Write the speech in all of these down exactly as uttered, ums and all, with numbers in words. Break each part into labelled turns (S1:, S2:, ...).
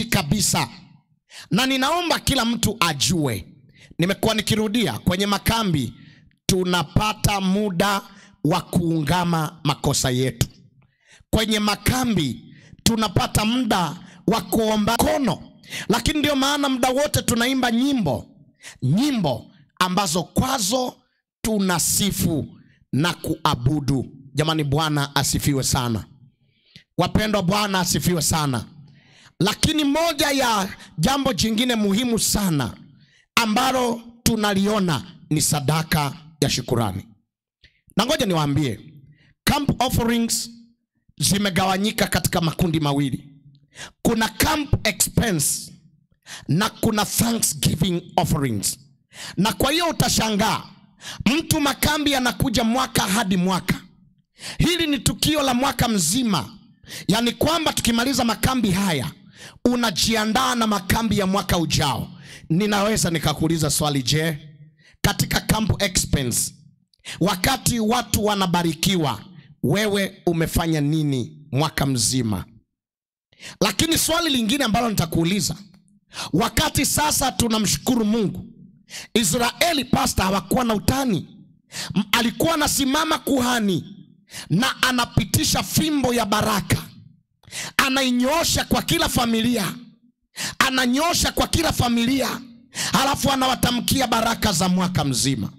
S1: tofauti kabisa. Na ninaomba kila mtu ajue, nimekuwa nikirudia, kwenye makambi tunapata muda wa kuungama makosa yetu. Kwenye makambi tunapata muda wa kuomba kono. Lakini ndio maana muda wote tunaimba nyimbo, nyimbo ambazo kwazo tunasifu na kuabudu. Jamani, Bwana asifiwe sana. Wapendwa, Bwana asifiwe sana. Lakini moja ya jambo jingine muhimu sana ambalo tunaliona ni sadaka ya shukurani. Na ngoja niwaambie, camp offerings zimegawanyika katika makundi mawili. Kuna camp expense na kuna thanksgiving offerings. Na kwa hiyo utashangaa, mtu makambi anakuja mwaka hadi mwaka. Hili ni tukio la mwaka mzima. Yani kwamba tukimaliza makambi haya unajiandaa na makambi ya mwaka ujao. Ninaweza nikakuuliza swali, je, katika camp expense wakati watu wanabarikiwa, wewe umefanya nini mwaka mzima? Lakini swali lingine ambalo nitakuuliza, wakati sasa tunamshukuru Mungu, Israeli pastor hawakuwa na utani. Alikuwa anasimama kuhani na anapitisha fimbo ya baraka, anainyoosha kwa kila familia, ananyosha kwa kila familia, halafu anawatamkia baraka za mwaka mzima.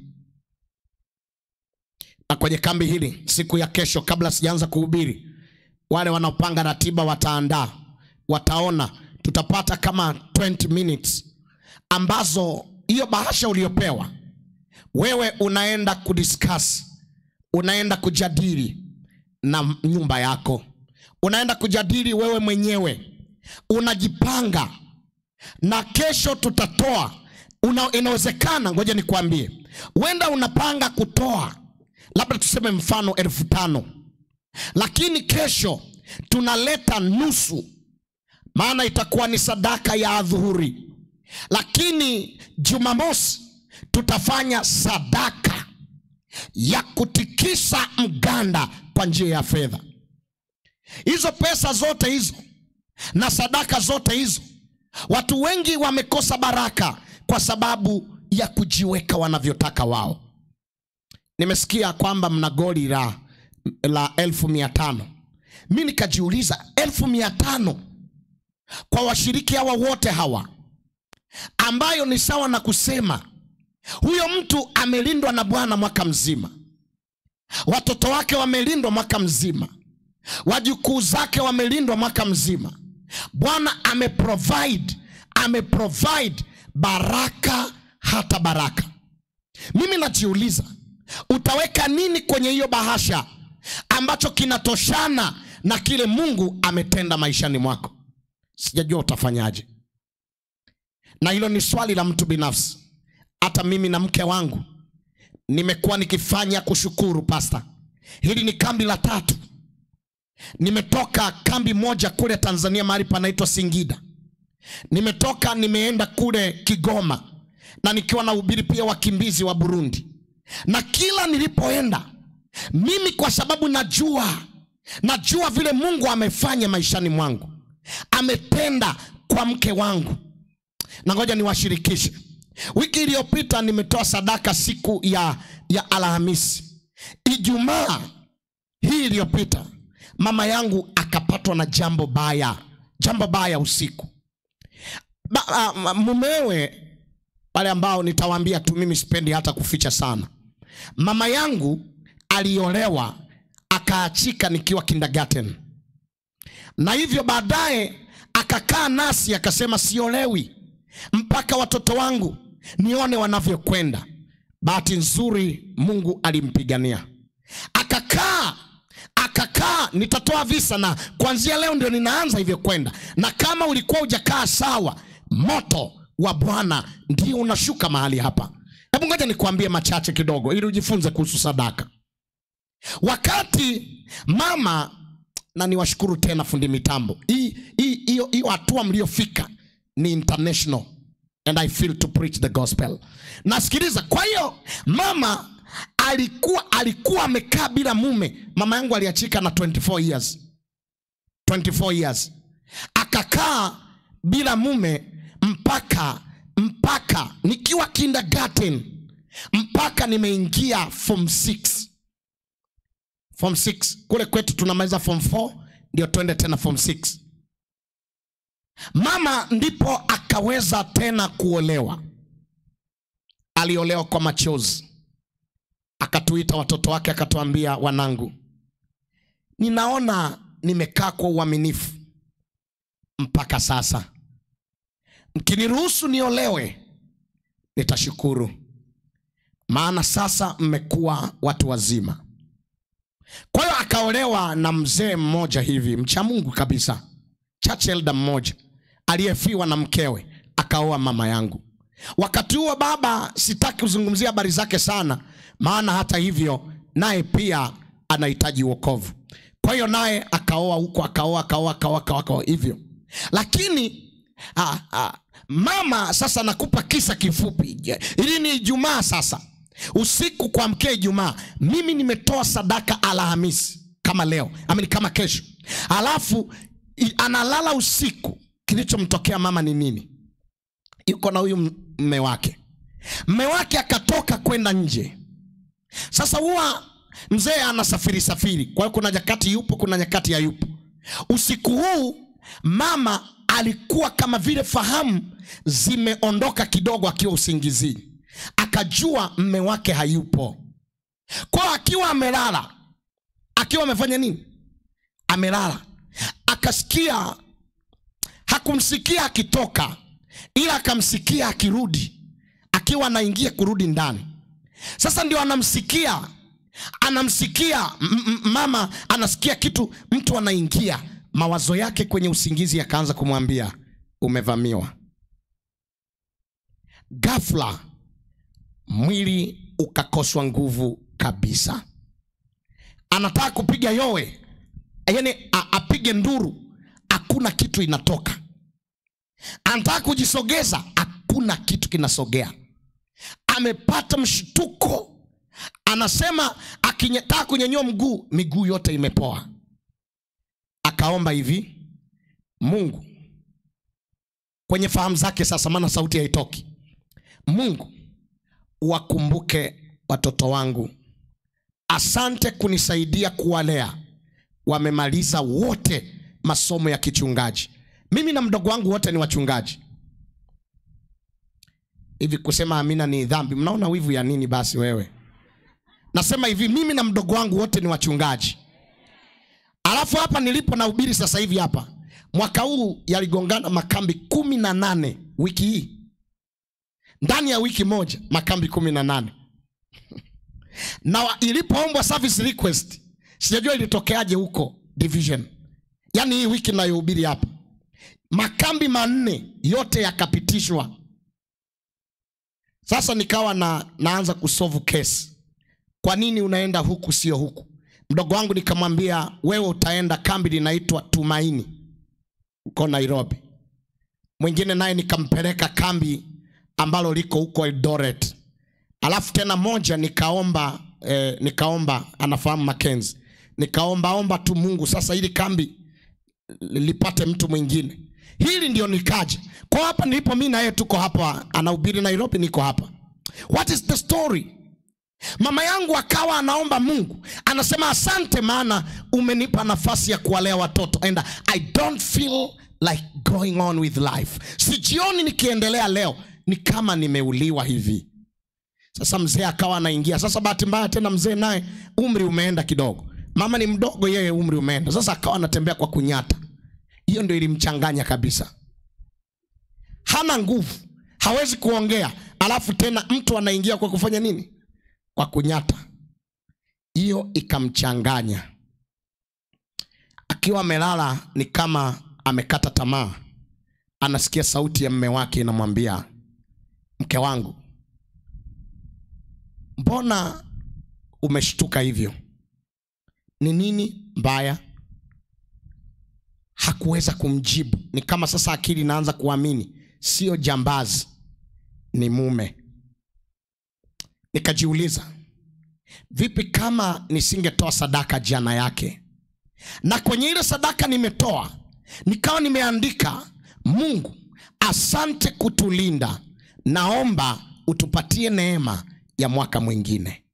S1: Na kwenye kambi hili siku ya kesho, kabla sijaanza kuhubiri, wale wanaopanga ratiba wataandaa, wataona tutapata kama twenty minutes ambazo hiyo bahasha uliopewa wewe unaenda kudiscuss, unaenda kujadili na nyumba yako, unaenda kujadili wewe mwenyewe, unajipanga. Na kesho tutatoa, una, inawezekana, ngoja nikwambie, wenda unapanga kutoa labda tuseme mfano elfu tano, lakini kesho tunaleta nusu, maana itakuwa ni sadaka ya adhuhuri. Lakini Jumamosi tutafanya sadaka ya kutikisa mganda kwa njia ya fedha. Hizo pesa zote hizo na sadaka zote hizo, watu wengi wamekosa baraka kwa sababu ya kujiweka wanavyotaka wao. Nimesikia kwamba mna goli la, la elfu mia tano. Mimi nikajiuliza, elfu mia tano kwa washiriki hawa wote hawa, ambayo ni sawa na kusema huyo mtu amelindwa na Bwana mwaka mzima, watoto wake wamelindwa mwaka mzima, wajukuu zake wamelindwa mwaka mzima. Bwana ameprovide, ameprovide baraka hata baraka. Mimi najiuliza, utaweka nini kwenye hiyo bahasha ambacho kinatoshana na kile Mungu ametenda maishani mwako? Sijajua utafanyaje. Na hilo ni swali la mtu binafsi. Hata mimi na mke wangu nimekuwa nikifanya kushukuru pastor. Hili ni kambi la tatu. Nimetoka kambi moja kule Tanzania mahali panaitwa Singida. Nimetoka nimeenda kule Kigoma, na nikiwa na hubiri pia wakimbizi wa Burundi. Na kila nilipoenda mimi, kwa sababu najua najua vile Mungu amefanya maishani mwangu, ametenda kwa mke wangu. Na ngoja niwashirikishe, wiki iliyopita nimetoa sadaka siku ya ya Alhamisi. Ijumaa hii iliyopita mama yangu akapatwa na jambo baya, jambo baya usiku. Ba, uh, mumewe, wale ambao nitawaambia tu, mimi sipendi hata kuficha sana. Mama yangu aliolewa akaachika nikiwa kindergarten. Na hivyo baadaye akakaa nasi akasema siolewi mpaka watoto wangu nione wanavyokwenda. Bahati nzuri Mungu alimpigania. Akakaa, akakaa, nitatoa visa na kuanzia leo ndio ninaanza hivyo kwenda. Na kama ulikuwa hujakaa sawa, moto wa Bwana ndio unashuka mahali hapa. Hebu ngoja nikuambie machache kidogo ili ujifunze kuhusu sadaka. Wakati mama, na niwashukuru tena fundi mitambo, hii hiyo hiyo hatua mliofika ni international, and I feel to preach the gospel. Nasikiliza. Kwa hiyo mama alikuwa alikuwa amekaa bila mume. Mama yangu aliachika na twenty-four years. twenty-four years. Akakaa bila mume mpaka mpaka nikiwa kindergarten, mpaka nimeingia form six. Form six kule kwetu tunamaliza form four ndio twende tena form six. Mama ndipo akaweza tena kuolewa. Aliolewa kwa machozi. Akatuita watoto wake akatuambia, wanangu, ninaona nimekaa kwa uaminifu mpaka sasa. Mkiniruhusu niolewe nitashukuru, maana sasa mmekuwa watu wazima. Kwa hiyo akaolewa na mzee mmoja hivi mcha Mungu kabisa, church elder mmoja aliyefiwa na mkewe, akaoa mama yangu. Wakati huo baba sitaki kuzungumzia habari zake sana, maana hata hivyo naye pia anahitaji wokovu. Kwa hiyo naye akaoa huko, akaoa akaoa akaoa akaoa hivyo. Lakini ah, ah, mama sasa, nakupa kisa kifupi. Ili ni Ijumaa sasa, usiku kwa mkea Ijumaa, mimi nimetoa sadaka Alhamisi kama leo, amini kama kesho. Alafu analala usiku. Kilichomtokea mama ni nini? Yuko na huyu mme wake. Mme wake akatoka kwenda nje. Sasa huwa mzee anasafiri safiri, kwa hiyo kuna nyakati yupo, kuna nyakati hayupo. Usiku huu mama alikuwa kama vile fahamu zimeondoka kidogo akiwa usingizini. Akajua mme wake hayupo. Kwa akiwa amelala, akiwa amefanya nini? Amelala. Akasikia, hakumsikia akitoka, ila akamsikia akirudi, akiwa anaingia kurudi ndani. Sasa ndio anamsikia, anamsikia mama anasikia kitu, mtu anaingia. Mawazo yake kwenye usingizi yakaanza kumwambia, umevamiwa. Ghafla mwili ukakoswa nguvu kabisa. Anataka kupiga yowe, yaani apige nduru, hakuna kitu inatoka. Anataka kujisogeza, hakuna kitu kinasogea. Amepata mshtuko. Anasema akitaka kunyanyua mguu, miguu yote imepoa. Akaomba hivi, Mungu, kwenye fahamu zake sasa, maana sauti haitoki, Mungu, wakumbuke watoto wangu. Asante kunisaidia kuwalea. Wamemaliza wote masomo ya kichungaji. Mimi na mdogo wangu wote ni wachungaji. Hivi kusema amina ni dhambi? Mnaona wivu ya nini basi wewe? Nasema hivi, mimi na mdogo wangu wote ni wachungaji. Alafu hapa nilipo na ubiri sasa hivi hapa, mwaka huu yaligongana makambi kumi na nane wiki hii. Ndani ya wiki moja makambi kumi na nane. Na ilipoombwa service request, sijajua ilitokeaje huko division. Yaani hii wiki nayohubiri hapa, makambi manne yote yakapitishwa. Sasa nikawa na naanza kusolve case. Kwa nini unaenda huku sio huku? Mdogo wangu nikamwambia, wewe utaenda kambi linaitwa Tumaini uko Nairobi. Mwingine naye nikampeleka kambi ambalo liko huko Eldoret. Alafu tena moja nikaomba eh, nikaomba anafahamu Mackenzie. Nikaomba omba tu Mungu sasa ili kambi lipate mtu mwingine. Hili ndio nikaje. Kwa hapa nilipo mimi na yeye tuko hapa, anahubiri Nairobi, niko hapa. What is the story? Mama yangu akawa anaomba Mungu, anasema asante maana umenipa nafasi ya kuwalea watoto, and I don't feel like going on with life. Sijioni nikiendelea leo, ni kama nimeuliwa hivi. Sasa mzee akawa anaingia. Sasa bahati mbaya tena mzee naye umri umeenda kidogo. Mama ni mdogo, yeye umri umeenda. Sasa akawa anatembea kwa kunyata. Hiyo ndio ilimchanganya kabisa. Hana nguvu, hawezi kuongea. Alafu tena mtu anaingia kwa kufanya nini? Kwa kunyata. Hiyo ikamchanganya. Akiwa amelala ni kama amekata tamaa. Anasikia sauti ya mume wake inamwambia, mke wangu, mbona umeshtuka hivyo? Ni nini mbaya? Hakuweza kumjibu. Ni kama sasa akili inaanza kuamini sio jambazi, ni mume. Nikajiuliza, vipi kama nisingetoa sadaka jana yake? Na kwenye ile sadaka nimetoa, nikawa nimeandika, Mungu, asante kutulinda. Naomba utupatie neema ya mwaka mwingine.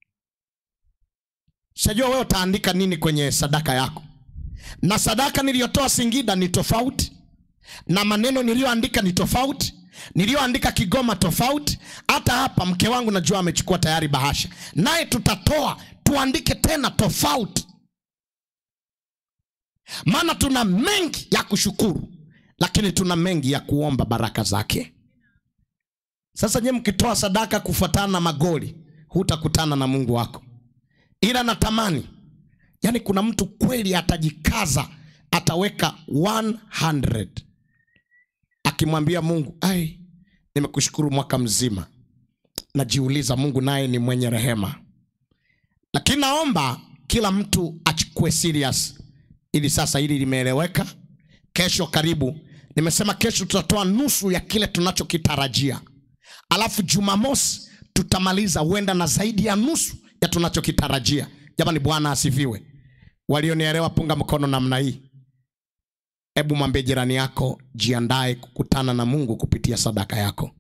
S1: Sijua wewe utaandika nini kwenye sadaka yako. Na sadaka niliyotoa Singida ni tofauti, na maneno niliyoandika ni tofauti, niliyoandika Kigoma tofauti. Hata hapa mke wangu najua amechukua tayari bahasha, naye tutatoa tuandike tena tofauti. Maana tuna mengi ya kushukuru, lakini tuna mengi ya kuomba baraka zake. Sasa nye mkitoa sadaka kufuatana na magoli, hutakutana na Mungu wako. Ila natamani, yani kuna mtu kweli atajikaza, ataweka one hundred. Akimwambia Mungu, ai, nimekushukuru mwaka mzima. Najiuliza Mungu naye ni mwenye rehema. Lakini naomba kila mtu achukue serious. Ili sasa hili limeeleweka. Kesho karibu, nimesema kesho tutatoa nusu ya kile tunachokitarajia. Alafu Jumamosi tutamaliza huenda na zaidi ya nusu ya tunachokitarajia. Jamani, Bwana asifiwe. Walionielewa punga mkono namna hii. Hebu mwambie jirani yako, jiandae kukutana na Mungu kupitia sadaka yako.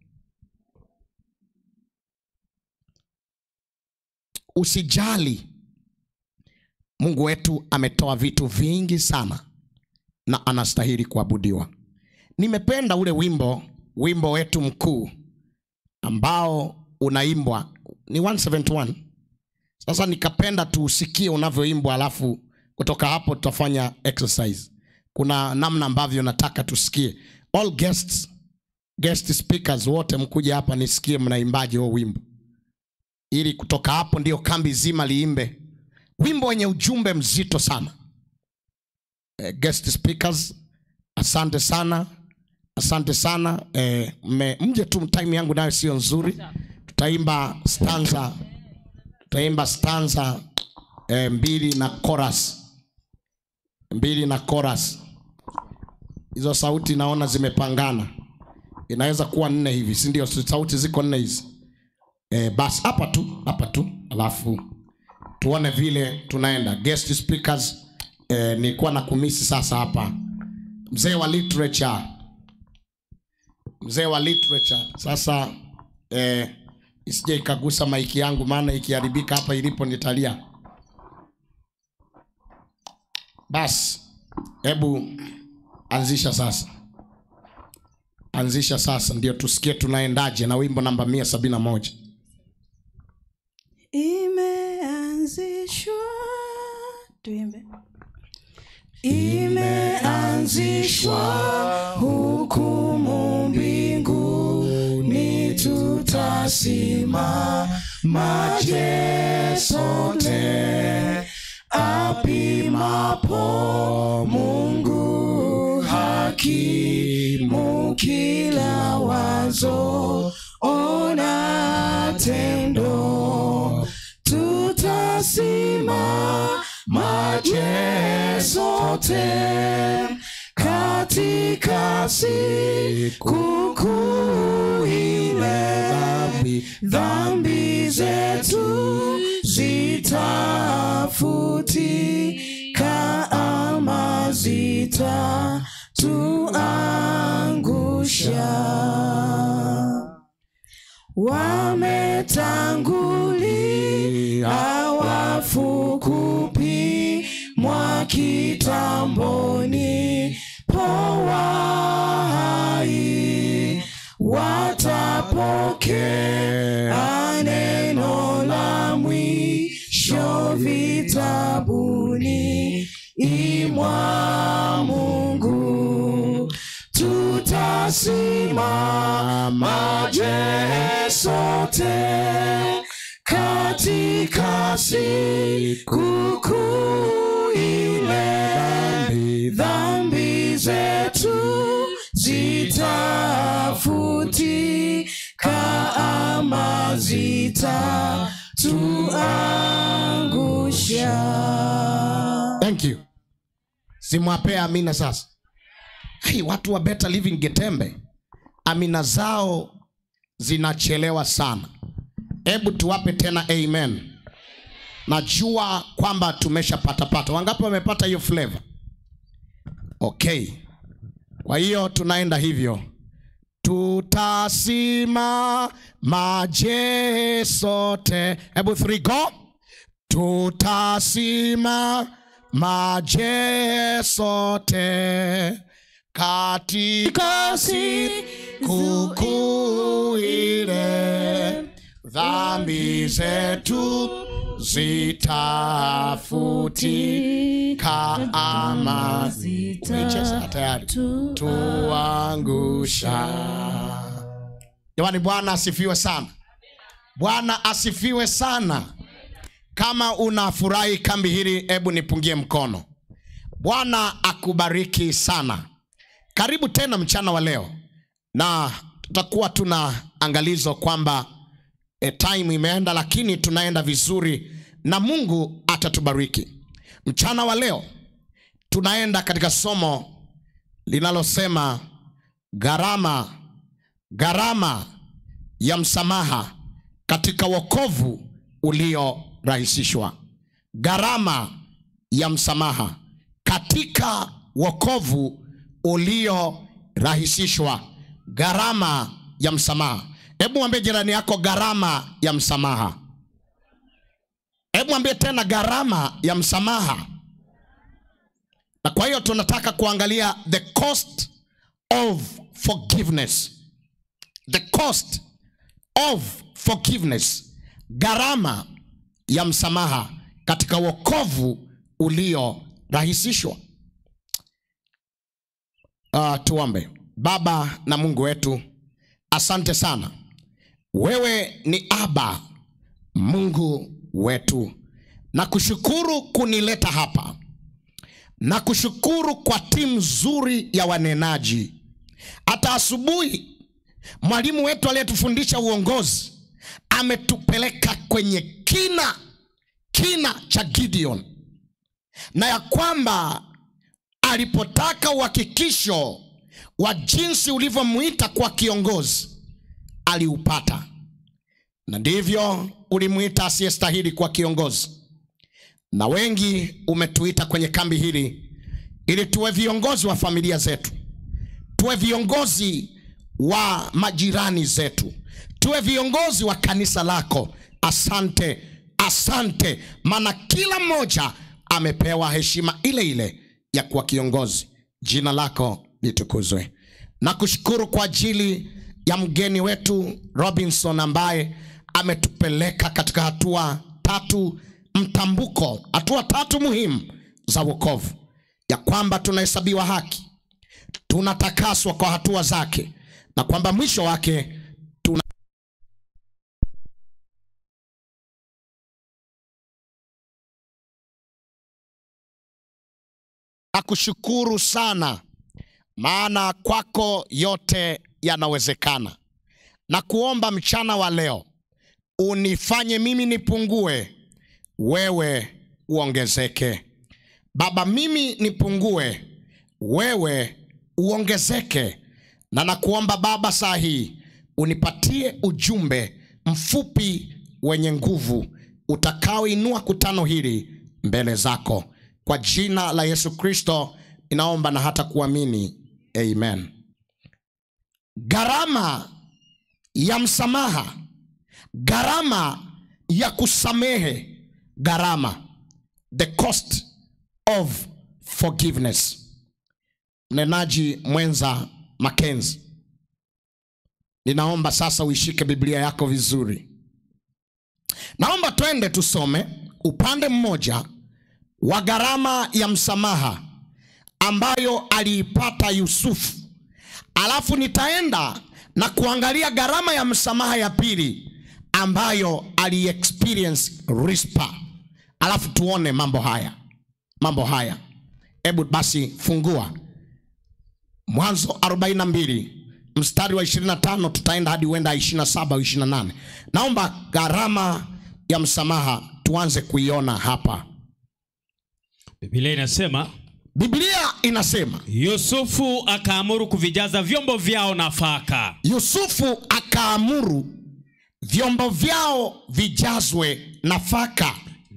S1: Usijali. Mungu wetu ametoa vitu vingi sana na anastahili kuabudiwa. Nimependa ule wimbo, wimbo wetu mkuu ambao unaimbwa ni one seventy-one. Sasa nikapenda tuusikie unavyoimbwa, alafu kutoka hapo tutafanya exercise. Kuna namna ambavyo nataka tusikie. All guests, guest speakers wote mkuje hapa nisikie mnaimbaje huo wimbo. Ili kutoka hapo ndio kambi zima liimbe. Wimbo wenye ujumbe mzito sana. Eh, guest speakers, asante sana. Asante sana. Eh, me, mje tu, time yangu nayo sio nzuri. Tutaimba stanza. Tutaimba stanza eh, mbili na chorus. Mbili na chorus. Hizo sauti naona zimepangana. Inaweza kuwa nne hivi, si ndio? Sauti ziko nne hizi. Eh, basi hapa tu, hapa tu. Alafu tuone vile tunaenda. Guest speakers, eh, nilikuwa na kumisi sasa hapa. Mzee wa literature. Mzee wa literature. Sasa eh, isije ikagusa maiki yangu, maana ikiharibika hapa ilipo nitalia. Bas, hebu anzisha sasa. Anzisha sasa ndio tusikie tunaendaje na wimbo namba mia sabini na moja.
S2: Imeanzishwa, tuimbe. Imeanzishwa hukumu mbinguni, tutasimama je sote, apimapo Mungu hakimu kila wazo, ona tendo, tutasimama je sote katika siku kuu ile, dhambi, dhambi zetu zitafutika ama zitatuangusha. Wametangulia wafu kupimwa kitamboni, powa hai watapokea neno la mwisho vitabuni imwa Mungu. Tutasimama je sote katika siku kuu ile, dhambi zetu zitafutika ama zitatuangusha.
S1: Thank you. Simwapea amina sasa. Hey, watu wa Betterliving Getembe, amina zao zinachelewa sana. Hebu tuwape tena amen. Najua kwamba tumesha pata pata. Wangapi wamepata hiyo flavor? Okay. Kwa hiyo tunaenda hivyo. Tutasimama je sote. Hebu three go. Tutasimama je sote katika siku kuu ile, dhambi zetu zitafutika ama zitacheza tayari tuangusha. Jamani, Bwana asifiwe sana. Bwana asifiwe sana. Kama unafurahi kambi hili, hebu nipungie mkono. Bwana akubariki sana. Karibu tena mchana wa leo, na tutakuwa tuna angalizo kwamba e, time imeenda, lakini tunaenda vizuri na Mungu atatubariki. Mchana wa leo tunaenda katika somo linalosema gharama gharama ya msamaha katika wokovu uliorahisishwa. Gharama ya msamaha katika wokovu uliorahisishwa. Gharama ya msamaha. Hebu mwambie jirani yako gharama ya msamaha. Hebu mwambie tena gharama ya msamaha. Na kwa hiyo tunataka kuangalia the cost of forgiveness. The cost of forgiveness. Gharama ya msamaha katika wokovu uliorahisishwa. Uh, tuombe. Baba na Mungu wetu, asante sana. Wewe ni Aba, Mungu wetu. Na kushukuru kunileta hapa. Na kushukuru kwa timu nzuri ya wanenaji. Hata asubuhi mwalimu wetu aliyetufundisha uongozi ametupeleka kwenye kina kina cha Gideon, na ya kwamba alipotaka uhakikisho wa jinsi ulivyomuita kwa kiongozi, aliupata. Na ndivyo ulimuita asiyestahili kwa kiongozi. Na wengi umetuita kwenye kambi hili ili tuwe viongozi wa familia zetu, tuwe viongozi wa majirani zetu, tuwe viongozi wa kanisa lako. Asante, asante, maana kila mmoja amepewa heshima ile ile ya kuwa kiongozi. Jina lako litukuzwe. Na kushukuru kwa ajili ya mgeni wetu Robinson ambaye ametupeleka katika hatua tatu mtambuko, hatua tatu muhimu za wokovu, ya kwamba tunahesabiwa haki, tunatakaswa kwa hatua zake, na kwamba mwisho wake tuna nakushukuru sana, maana kwako yote yanawezekana. Na kuomba mchana wa leo unifanye mimi nipungue, wewe uongezeke. Baba, mimi nipungue, wewe uongezeke. Na nakuomba Baba, saa hii unipatie ujumbe mfupi wenye nguvu utakaoinua kutano hili mbele zako. Kwa jina la Yesu Kristo inaomba na hata kuamini. Amen. Gharama ya msamaha, gharama ya kusamehe, gharama, the cost of forgiveness. Mnenaji mwenza Mackenzie, ninaomba sasa uishike Biblia yako vizuri. Naomba twende tusome upande mmoja wa gharama ya msamaha ambayo aliipata Yusufu. Alafu nitaenda na kuangalia gharama ya msamaha ya pili ambayo ali-experience Rispa. Alafu tuone mambo haya. Mambo haya. Hebu basi fungua Mwanzo arobaini na mbili mstari wa ishirini na tano, tutaenda hadi wenda ishirini na saba au ishirini na nane. Naomba gharama ya msamaha tuanze kuiona hapa.
S3: Biblia inasema
S1: Biblia inasema
S3: Yusufu akaamuru kuvijaza vyombo vyao nafaka.
S1: Yusufu akaamuru vyombo vyao vijazwe nafaka.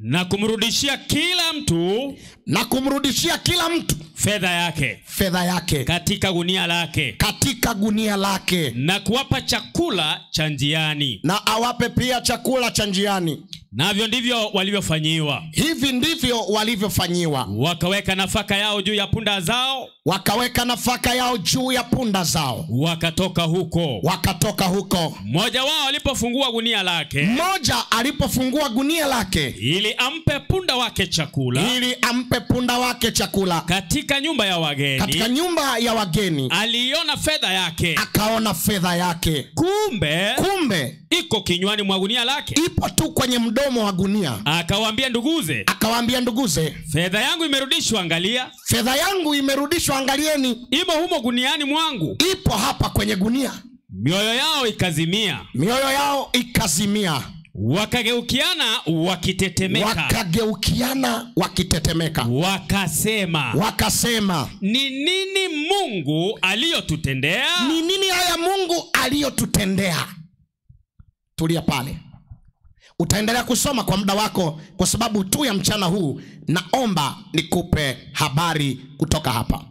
S3: na kumrudishia kila mtu
S1: na kumrudishia kila mtu
S3: fedha yake
S1: fedha yake
S3: katika gunia lake
S1: katika gunia lake,
S3: na kuwapa chakula cha njiani,
S1: na awape pia chakula cha njiani.
S3: Navyo ndivyo walivyofanyiwa.
S1: Hivi ndivyo walivyofanyiwa.
S3: Wakaweka nafaka yao juu ya punda zao,
S1: wakaweka nafaka yao juu ya punda zao,
S3: wakatoka huko.
S1: Wakatoka huko.
S3: Mmoja wao alipofungua gunia lake,
S1: Mmoja alipofungua gunia lake
S3: ili ampe punda wake chakula,
S1: ili ampe punda wake chakula
S3: katika nyumba ya wageni,
S1: katika nyumba ya wageni,
S3: aliona fedha yake,
S1: akaona fedha yake.
S3: Kumbe,
S1: kumbe
S3: iko kinywani mwa gunia lake,
S1: ipo tu kwenye mdomo wa gunia.
S3: Akawaambia nduguze,
S1: akawaambia nduguze,
S3: fedha yangu imerudishwa, angalia.
S1: Fedha yangu imerudishwa, angalieni.
S3: Imo humo guniani mwangu.
S1: Ipo hapa kwenye gunia.
S3: Mioyo yao ikazimia.
S1: Mioyo yao ikazimia.
S3: Wakageukiana wakitetemeka.
S1: Wakageukiana wakitetemeka.
S3: Wakasema.
S1: Wakasema.
S3: Ni nini Mungu aliyotutendea?
S1: Ni nini haya Mungu aliyotutendea? Tulia pale. Utaendelea kusoma kwa muda wako, kwa sababu tu ya mchana huu naomba nikupe habari kutoka hapa.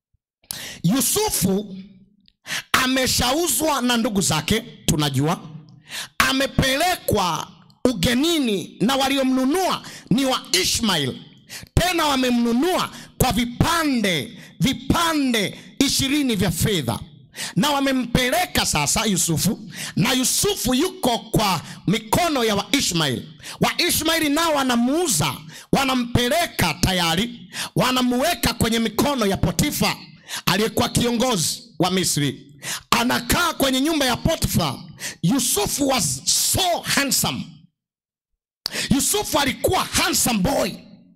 S1: Yusufu ameshauzwa na ndugu zake, tunajua. Amepelekwa ugenini na waliomnunua ni wa Ishmael. Tena wamemnunua kwa vipande, vipande ishirini vya fedha. Na wamempeleka sasa Yusufu, na Yusufu yuko kwa mikono ya Waishmaeli. Waishmaeli nao wanamuuza, wanampeleka tayari, wanamuweka kwenye mikono ya Potifa aliyekuwa kiongozi wa Misri. Anakaa kwenye nyumba ya Potifa. Yusufu was so handsome. Yusufu alikuwa handsome boy.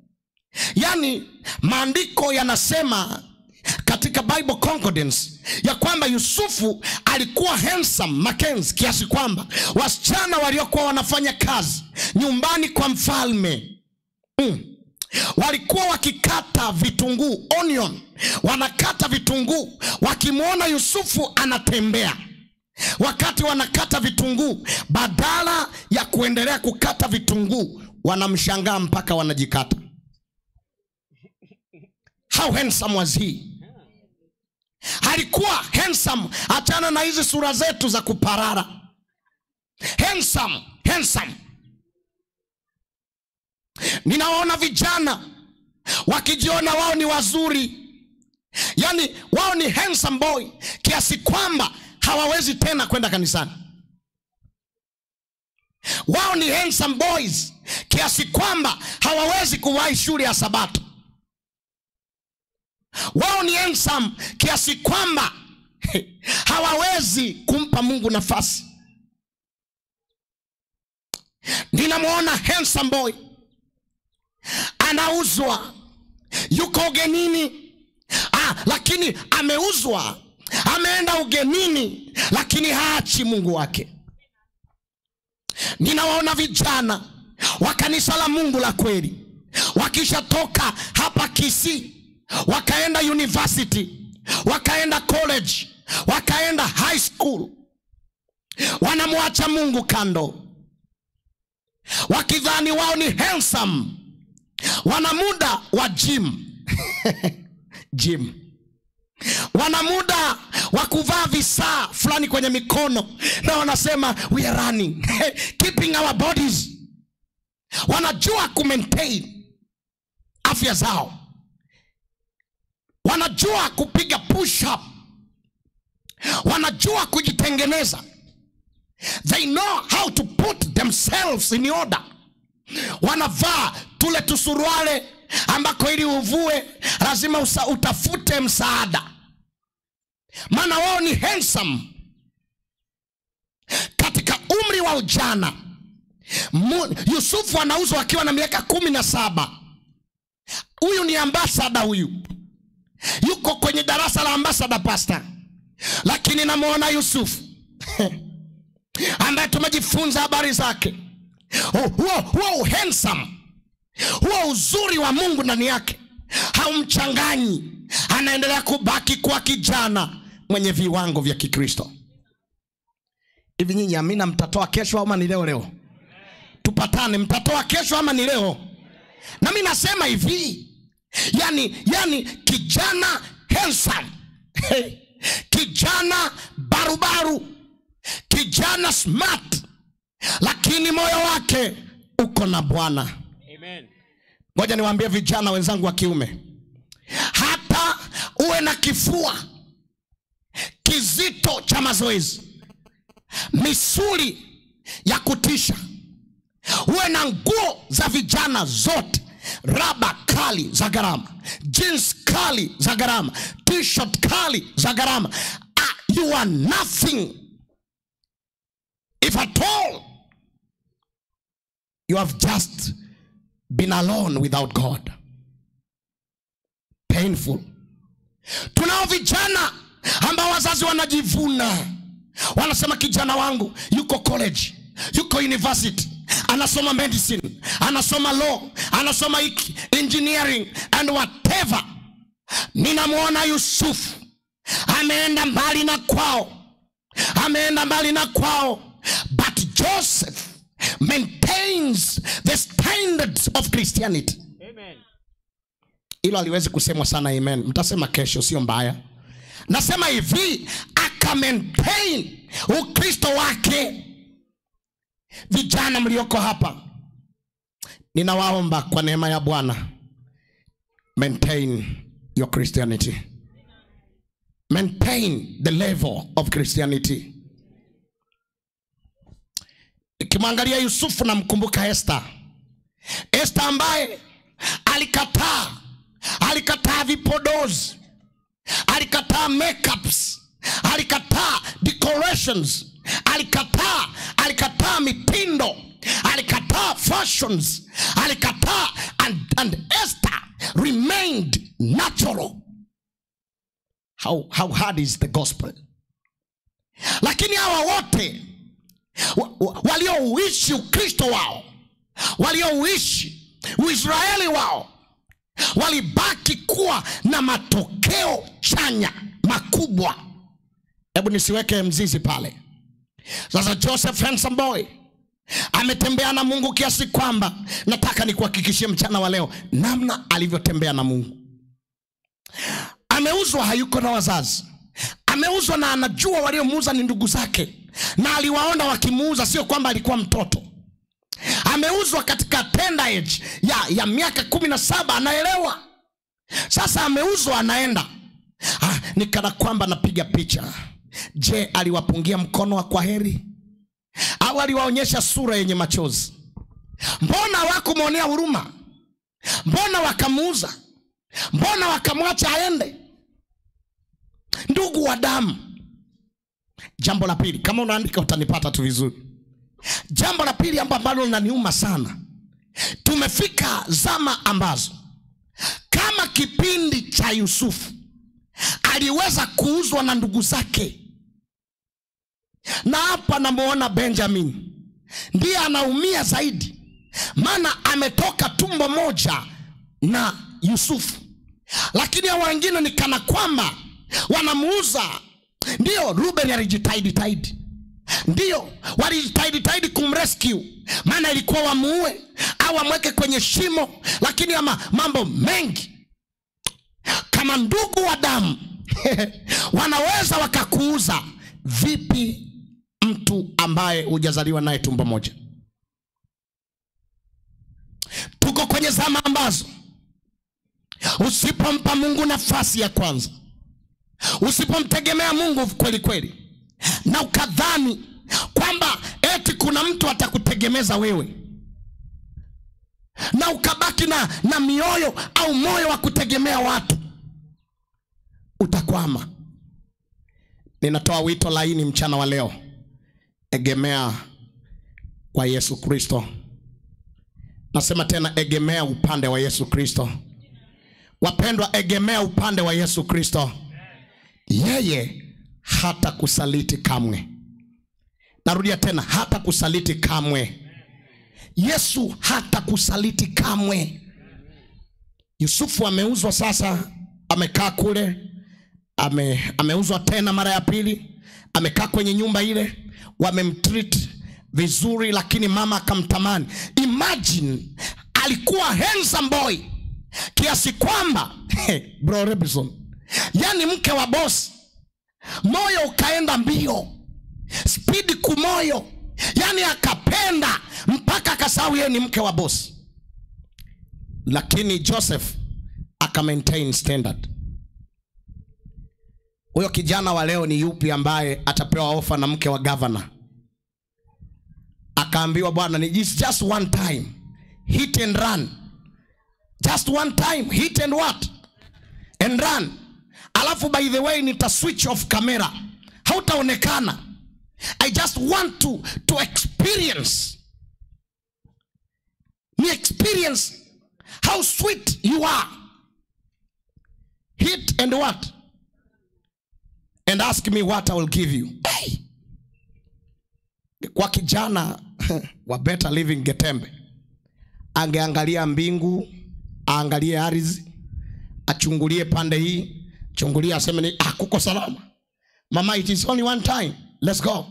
S1: Yani maandiko yanasema katika Bible Concordance ya kwamba Yusufu alikuwa handsome Mackenzie, kiasi kwamba wasichana waliokuwa wanafanya kazi nyumbani kwa mfalme mm, walikuwa wakikata vitunguu, onion, wanakata vitunguu, wakimwona Yusufu anatembea wakati wanakata vitunguu, badala ya kuendelea kukata vitunguu wanamshangaa mpaka wanajikata. How handsome was he? Alikuwa handsome. Achana na hizi sura zetu za kuparara. Handsome, handsome. Ninaona vijana wakijiona wao ni wazuri. Yani wao ni handsome boy kiasi kwamba hawawezi tena kwenda kanisani. Wao ni handsome boys kiasi kwamba hawawezi kuwahi shule ya Sabato. Wao ni handsome kiasi kwamba hawawezi kumpa Mungu nafasi. Ninamuona handsome boy anauzwa, yuko ugenini. Ah, lakini ameuzwa, ameenda ugenini, lakini haachi Mungu wake. Ninawaona vijana wa kanisa la Mungu la kweli, wakishatoka hapa Kisii, wakaenda university, wakaenda college, wakaenda high school, wanamwacha Mungu kando, wakidhani wao ni handsome. Wana muda wa gym gym, wana muda wa kuvaa visaa fulani kwenye mikono, na wanasema we are running keeping our bodies. Wanajua ku maintain afya zao, wanajua kupiga push up, wanajua kujitengeneza. They know how to put themselves in order. Wanavaa tule tusuruale ambako ili uvue lazima usa, utafute msaada, maana wao ni handsome. Katika umri wa ujana, Yusufu anauzwa akiwa na miaka kumi na saba. Huyu ni ambassador, huyu yuko kwenye darasa la ambassador pastor. Lakini namuona Yusufu ambaye tumejifunza habari zake. Oh, huo, huo handsome, huo uzuri wa Mungu ndani yake haumchanganyi. Anaendelea kubaki kwa kijana mwenye viwango vya Kikristo. Hivi nyinyi amina mtatoa kesho au ni leo leo? tupatane. Mtatoa kesho ama ni leo? Na mimi nasema hivi, yani yani kijana handsome, kijana barubaru, kijana smart, lakini moyo wake uko na Bwana.
S3: Amen.
S1: Ngoja niwaambie vijana wenzangu wa kiume, hata uwe na kifua kizito cha mazoezi, misuli ya kutisha, uwe na nguo za vijana zote, raba kali za gharama, jeans kali za gharama, t-shirt kali za gharama, ah, you are nothing if at all you have just been alone without God. Painful. Tunao vijana ambao wazazi wanajivuna, wanasema kijana wangu yuko college, yuko university, anasoma medicine, anasoma law, anasoma engineering and whatever. Ninamuona Yusuf ameenda mbali na kwao, ameenda mbali na kwao, but Joseph maintains the standards of Christianity.
S3: Amen.
S1: Ilo aliwezi kusemwa sana amen. Mtasema kesho, sio mbaya. Nasema hivi, aka maintain Ukristo wake. Vijana mlioko hapa, ninawaomba kwa neema ya Bwana, maintain your Christianity. Maintain the level of Christianity. Nikimwangalia Yusufu na mkumbuka Esther. Esther ambaye alikataa, alikataa vipodozi, alikataa makeups, alikataa decorations, alikataa, alikataa mitindo, alikataa fashions, alikataa, and, and Esther remained natural. How, how hard is the gospel? Lakini hawa wote waliouishi Ukristo wao, waliouishi Uisraeli wao, walibaki kuwa na matokeo chanya makubwa. Hebu nisiweke mzizi pale. Sasa Joseph, handsome boy, ametembea na Mungu kiasi kwamba nataka nikuhakikishie mchana wa leo namna alivyotembea na Mungu. Ameuzwa, hayuko na wazazi. Ameuzwa na anajua waliomuuza ni ndugu zake, na aliwaona wakimuuza, sio kwamba alikuwa mtoto. Ameuzwa katika tender age ya, ya miaka kumi na saba, anaelewa. Sasa ameuzwa, anaenda. Ah, nikana kwamba napiga picha. Je, aliwapungia mkono wa kwaheri? Au aliwaonyesha sura yenye machozi? Mbona hawakumuonea huruma? Mbona wakamuuza? Mbona wakamwacha aende? Ndugu wa damu. Jambo la pili, kama unaandika utanipata tu vizuri. Jambo la pili ambalo linaniuma sana, tumefika zama ambazo kama kipindi cha Yusufu aliweza kuuzwa na ndugu zake. Na hapa namuona Benjamin ndiye anaumia zaidi, maana ametoka tumbo moja na Yusufu. Lakini hao wengine ni kana kwamba wanamuuza. Ndio Ruben alijitahidi taidi, ndio walijitahidi taidi kumrescue, maana ilikuwa wamuue au amweke kwenye shimo. Lakini ama mambo mengi kama ndugu wa damu wanaweza wakakuuza. Vipi mtu ambaye hujazaliwa naye tumbo moja? Tuko kwenye zama ambazo usipompa Mungu nafasi ya kwanza, usipomtegemea Mungu kweli kweli, na ukadhani kwamba eti kuna mtu atakutegemeza wewe, na ukabaki na, na mioyo au moyo wa kutegemea watu, utakwama. Ninatoa wito laini mchana wa leo. Egemea kwa Yesu Kristo. Nasema tena, egemea upande wa Yesu Kristo. Wapendwa, egemea upande wa Yesu Kristo. Yeye hata kusaliti kamwe. Narudia tena, hata kusaliti kamwe. Yesu hata kusaliti kamwe. Yusufu ameuzwa, sasa amekaa kule, ame, ameuzwa tena mara ya pili, amekaa kwenye nyumba ile, wamemtreat vizuri, lakini mama akamtamani. Imagine alikuwa handsome boy kiasi kwamba bro Robinson, yani mke wa boss, moyo ukaenda mbio, speed kumoyo, yani akapenda mpaka akasahau yeye ni mke wa boss. Lakini Joseph aka maintain standard. Huyo kijana wa leo ni yupi ambaye atapewa ofa na mke wa governor? Akaambiwa bwana, ni just one time hit and run, just one time hit and what and run. Alafu by the way nita switch off camera, hautaonekana. I just want to to experience me experience how sweet you are. Hit and what and ask me what I will give you. Hey. Kwa kijana wa Betterliving Getembe, angeangalia mbingu, aangalie ardhi, achungulie pande hii, chungulia aseme ni ah, kuko salama. Mama, it is only one time. Let's go.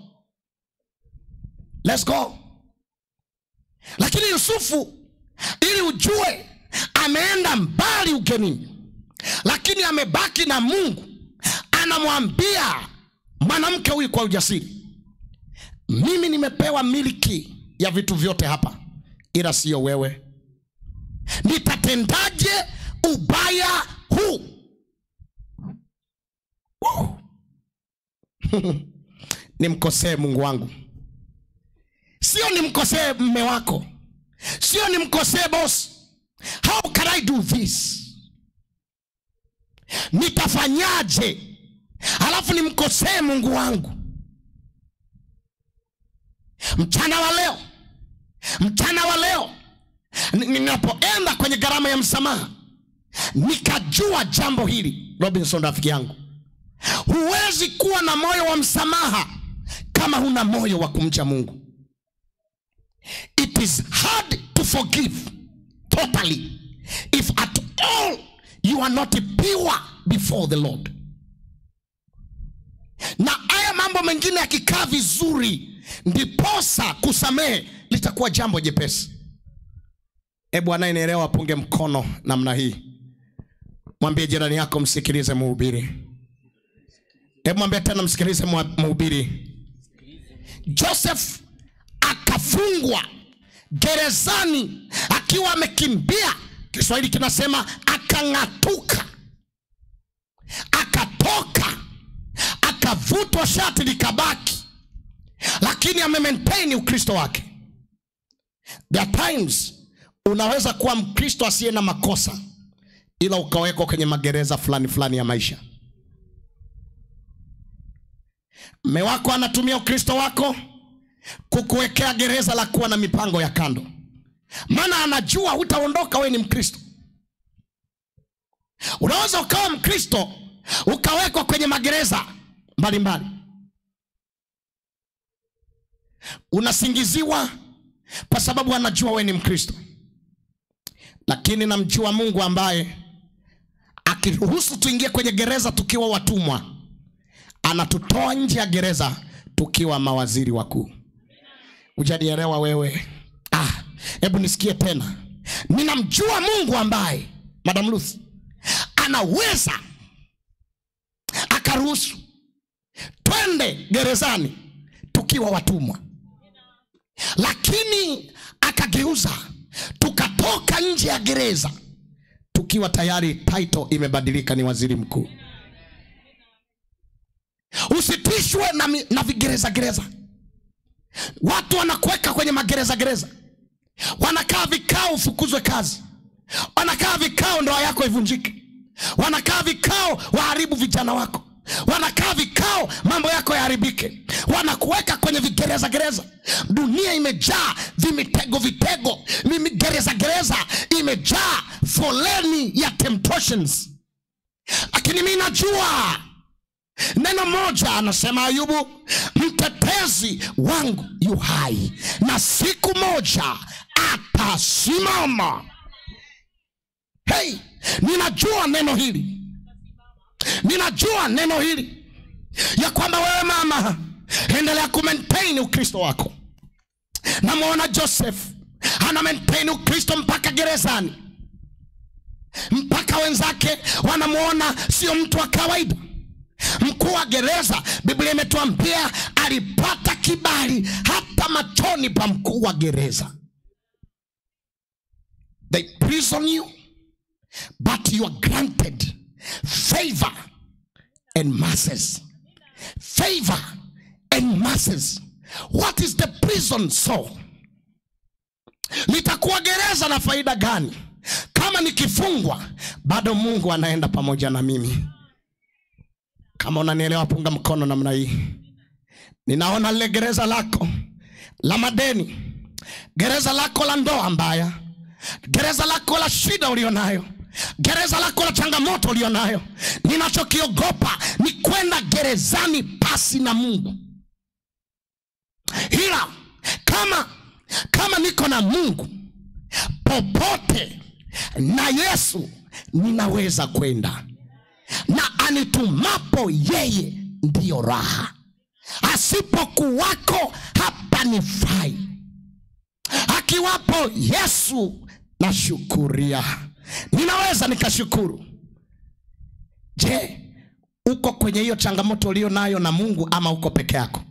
S1: Let's go. Lakini Yusufu, ili ujue ameenda mbali ugenini, lakini amebaki na Mungu, anamwambia mwanamke huyu kwa ujasiri, mimi nimepewa miliki ya vitu vyote hapa, ila sio wewe. Nitatendaje ubaya huu? Nimkosee Mungu wangu, sio nimkosee mume wako, sio nimkosee boss. How can I do this? Nitafanyaje halafu nimkosee Mungu wangu? Mchana wa leo, mchana wa leo ninapoenda kwenye gharama ya msamaha, nikajua jambo hili. Robinson rafiki yangu, huwezi kuwa na moyo wa msamaha kama huna moyo wa kumcha Mungu. It is hard to forgive totally if at all you are not pure before the Lord. Na haya mambo mengine yakikaa vizuri, ndiposa kusamehe litakuwa jambo jepesi. Ebu anayeelewa apunge mkono namna hii. Mwambie jirani yako msikilize mhubiri. Ebu mwambie tena msikilize mhubiri. Joseph akafungwa gerezani akiwa amekimbia. Kiswahili kinasema akang'atuka, akatoka, akavutwa shati likabaki, lakini ame-maintain Ukristo wake. There are times unaweza kuwa Mkristo asiye na makosa, ila ukawekwa kwenye magereza fulani fulani ya maisha. Mume wako anatumia Ukristo wako kukuwekea gereza la kuwa na mipango ya kando, maana anajua hutaondoka wewe ni Mkristo. Unaweza ukawa Mkristo ukawekwa kwenye magereza mbalimbali. Unasingiziwa kwa sababu anajua wewe ni Mkristo. Lakini namjua Mungu ambaye akiruhusu tuingie kwenye gereza tukiwa watumwa, anatutoa nje ya gereza tukiwa mawaziri wakuu. Hujanielewa wewe? Ah, hebu nisikie tena. Ninamjua Mungu ambaye, Madam Ruth, anaweza akaruhusu twende gerezani tukiwa watumwa, lakini akageuza tukatoka nje ya gereza tukiwa tayari title imebadilika, ni waziri mkuu. Usitishwe na, na vigereza gereza. Watu wanakuweka kwenye magereza gereza, wanakaa vikao ufukuzwe kazi, wanakaa vikao ndoa yako ivunjike, wanakaa vikao waharibu vijana wako, wanakaa vikao mambo yako yaharibike, wanakuweka kwenye vigereza gereza. Dunia imejaa vimitego vitego, mimi gereza gereza imejaa foleni ya temptations. Lakini mimi najua neno moja, anasema Ayubu, mtetezi wangu yu hai na siku moja atasimama. Hey, ninajua neno hili. Ninajua neno hili ya kwamba wewe mama, endelea ku-maintain Ukristo wako. Namuona Joseph ana maintain Ukristo mpaka gerezani, mpaka wenzake wanamuona sio mtu wa kawaida. Mkuu wa gereza, Biblia imetuambia alipata kibali hata machoni pa mkuu wa gereza. They prison you, but you are granted favor and mercies. Favor and mercies. What is the prison so? Litakuwa gereza na faida gani? Kama nikifungwa, bado Mungu anaenda pamoja na mimi. Kama unanielewa, punga mkono namna hii. Ninaona lile gereza lako la madeni, gereza lako la ndoa mbaya, gereza lako la shida ulionayo, gereza lako la changamoto ulionayo. Ninachokiogopa ni kwenda gerezani pasi na Mungu. Ila kama kama niko na Mungu, popote na Yesu ninaweza kwenda, na anitumapo yeye ndiyo raha. Asipokuwako hapa nifai. Akiwapo Yesu nashukuria. Ninaweza nikashukuru. Je, uko kwenye hiyo changamoto ulio nayo na Mungu ama uko peke yako?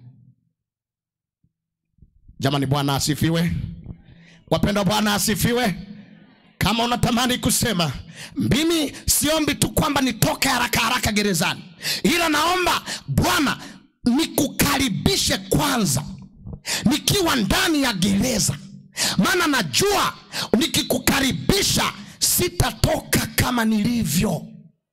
S1: Jamani, Bwana asifiwe. Wapendwa, Bwana asifiwe. Kama unatamani kusema, mimi siombi tu kwamba nitoke haraka haraka gerezani, ila naomba Bwana nikukaribishe kwanza nikiwa ndani ya gereza, maana najua nikikukaribisha sitatoka kama nilivyo.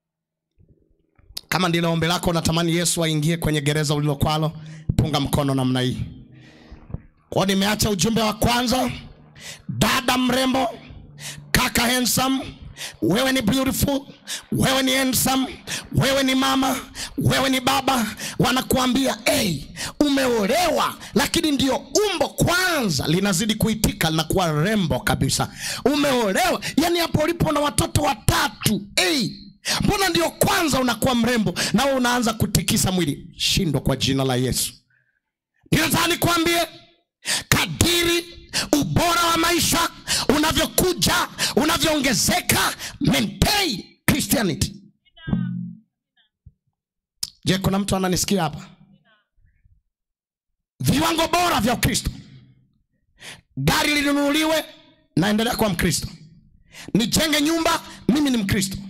S1: Kama ndilo ombi lako, natamani Yesu aingie kwenye gereza ulilokwalo, punga mkono namna hii. Kwa nimeacha ujumbe wa kwanza. Dada mrembo, kaka handsome, wewe ni beautiful, wewe ni handsome, wewe ni mama, wewe ni baba, wanakuambia hey, umeolewa, lakini ndio umbo kwanza linazidi kuitika, linakuwa rembo kabisa. Umeolewa, yani hapo ulipo na watoto watatu, hey, mbona ndio kwanza unakuwa mrembo na unaanza kutikisa mwili? Shindo kwa jina la Yesu. Ninataka nikwambie, kadiri ubora wa maisha unavyokuja, unavyoongezeka, maintain Christianity. Je, kuna mtu ananisikia hapa? Viwango bora vya Ukristo. Gari linunuliwe, naendelea kuwa Mkristo. Nijenge nyumba, mimi ni Mkristo.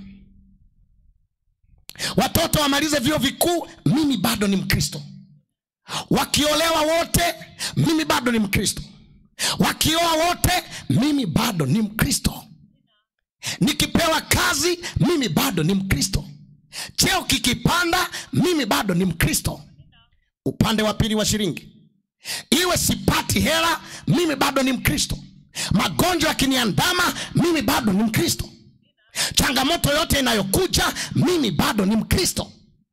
S1: Watoto wamalize vyuo vikuu, mimi bado ni Mkristo. Wakiolewa wote, mimi bado ni Mkristo. Wakioa wote, mimi bado ni Mkristo. Nikipewa kazi, mimi bado ni Mkristo. Cheo kikipanda, mimi bado ni Mkristo. Upande wa pili wa shilingi, iwe sipati hela, mimi bado ni Mkristo. Magonjwa yakiniandama, mimi bado ni Mkristo. Changamoto yote inayokuja, mimi bado ni Mkristo.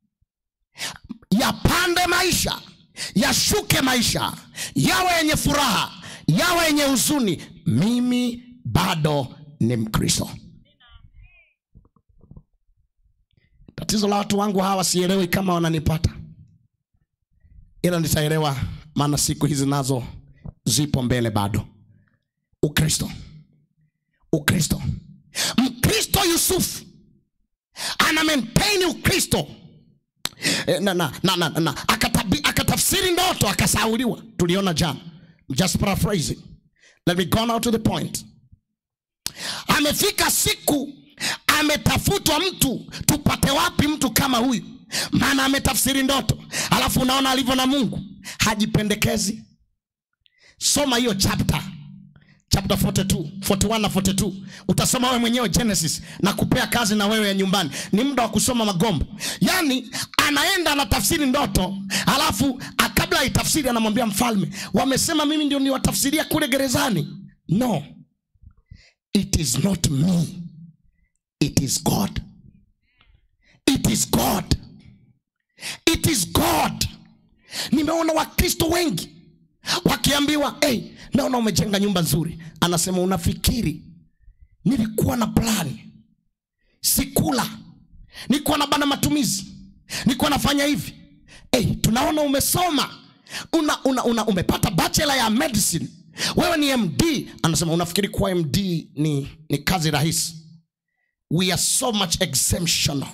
S1: Yapande maisha, yashuke maisha, yawe yenye furaha, yawe yenye huzuni, mimi bado ni Mkristo. Tatizo la watu wangu hawa, sielewi kama wananipata, ila nitaelewa, maana siku hizi nazo zipo mbele bado. Ukristo, Ukristo. Mkristo Yusuf ana maintain Ukristo. Na na na na, na. Akatabi, akatafsiri ndoto akasauliwa. Tuliona jana. Just paraphrasing. Let me go now to the point. Amefika siku ametafutwa mtu, tupate wapi mtu kama huyu? Maana ametafsiri ndoto. Alafu unaona alivyo na Mungu, hajipendekezi. Soma hiyo chapter. Chapter forty-two, forty-one na forty-two. Utasoma wewe mwenyewe Genesis, na kupea kazi na wewe ya nyumbani. Ni muda wa kusoma magombo. Yani anaenda na tafsiri ndoto, alafu kabla itafsiri anamwambia mfalme, wamesema mimi ndio niwatafsiria kule gerezani. No. It is not me. It is God. It is God. It is God. Nimeona Wakristo wengi wakiambiwa, hey, naona umejenga nyumba nzuri. Anasema, unafikiri nilikuwa na plani? Sikula. Nilikuwa na bana matumizi. Nilikuwa nafanya hivi. Hey, tunaona umesoma. Una, una, una umepata bachelor ya medicine. Wewe ni M D. Anasema unafikiri kuwa M D ni, ni kazi rahisi? We are so much exemptional.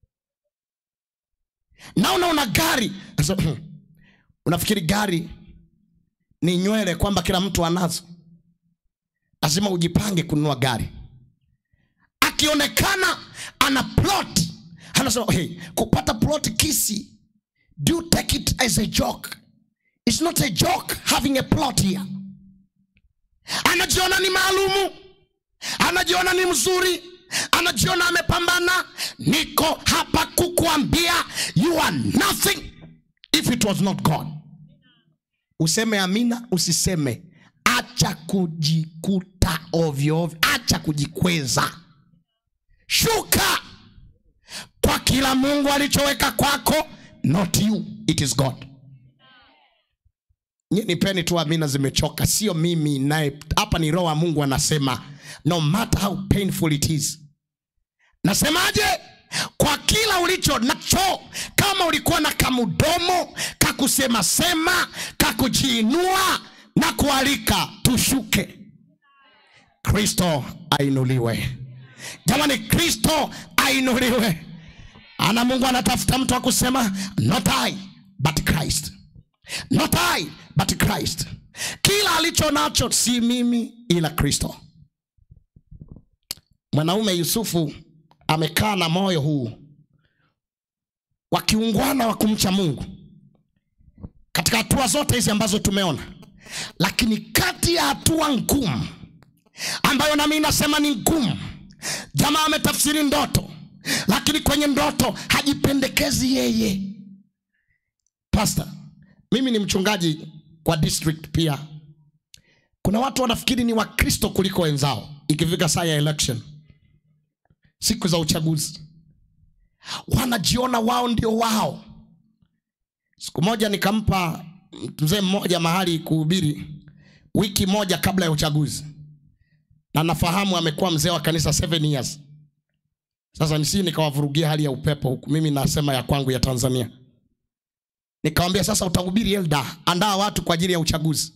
S1: Na unaona gari. Anasema, unafikiri gari ni nywele kwamba kila mtu anazo? Lazima ujipange kununua gari. Akionekana ana plot, anasema hey, kupata plot Kisii, do take it as a joke. It's not a joke having a plot here. Anajiona ni maalumu, anajiona ni mzuri, anajiona amepambana. Niko hapa kukuambia you are nothing if it was not God. Useme amina, usiseme. Acha kujikuta ovyo ovyo, acha kujikweza. Shuka kwa kila Mungu alichoweka kwako. Not you, it is God. Nipeni tu amina, zimechoka. Sio mimi naye, hapa ni roho wa Mungu anasema. No matter how painful it is. Nasemaje? Kwa kila ulicho nacho, kama ulikuwa na kamudomo kakusema sema, kakujiinua na kualika, tushuke. Kristo ainuliwe. Jamani, Kristo ainuliwe. Ana Mungu anatafuta mtu akusema not I but Christ. Not I but Christ. Kila alicho nacho si mimi ila Kristo. Mwanaume Yusufu amekaa na moyo huu wakiungwana wa kumcha Mungu katika hatua zote hizi ambazo tumeona. Lakini kati ya hatua ngumu ambayo nami nasema ni ngumu, jamaa ametafsiri ndoto, lakini kwenye ndoto hajipendekezi yeye. Pastor, mimi ni mchungaji kwa district pia. Kuna watu wanafikiri ni Wakristo kuliko wenzao ikifika saa ya election, siku za uchaguzi. Wanajiona wao ndio wao. Siku moja nikampa mzee mmoja mahali kuhubiri wiki moja kabla ya uchaguzi. Na nafahamu amekuwa mzee wa kanisa seven years. Sasa nisi nikawavurugia hali ya upepo huku. Mimi nasema ya kwangu ya Tanzania. Nikamwambia sasa utahubiri elda, andaa watu kwa ajili ya uchaguzi.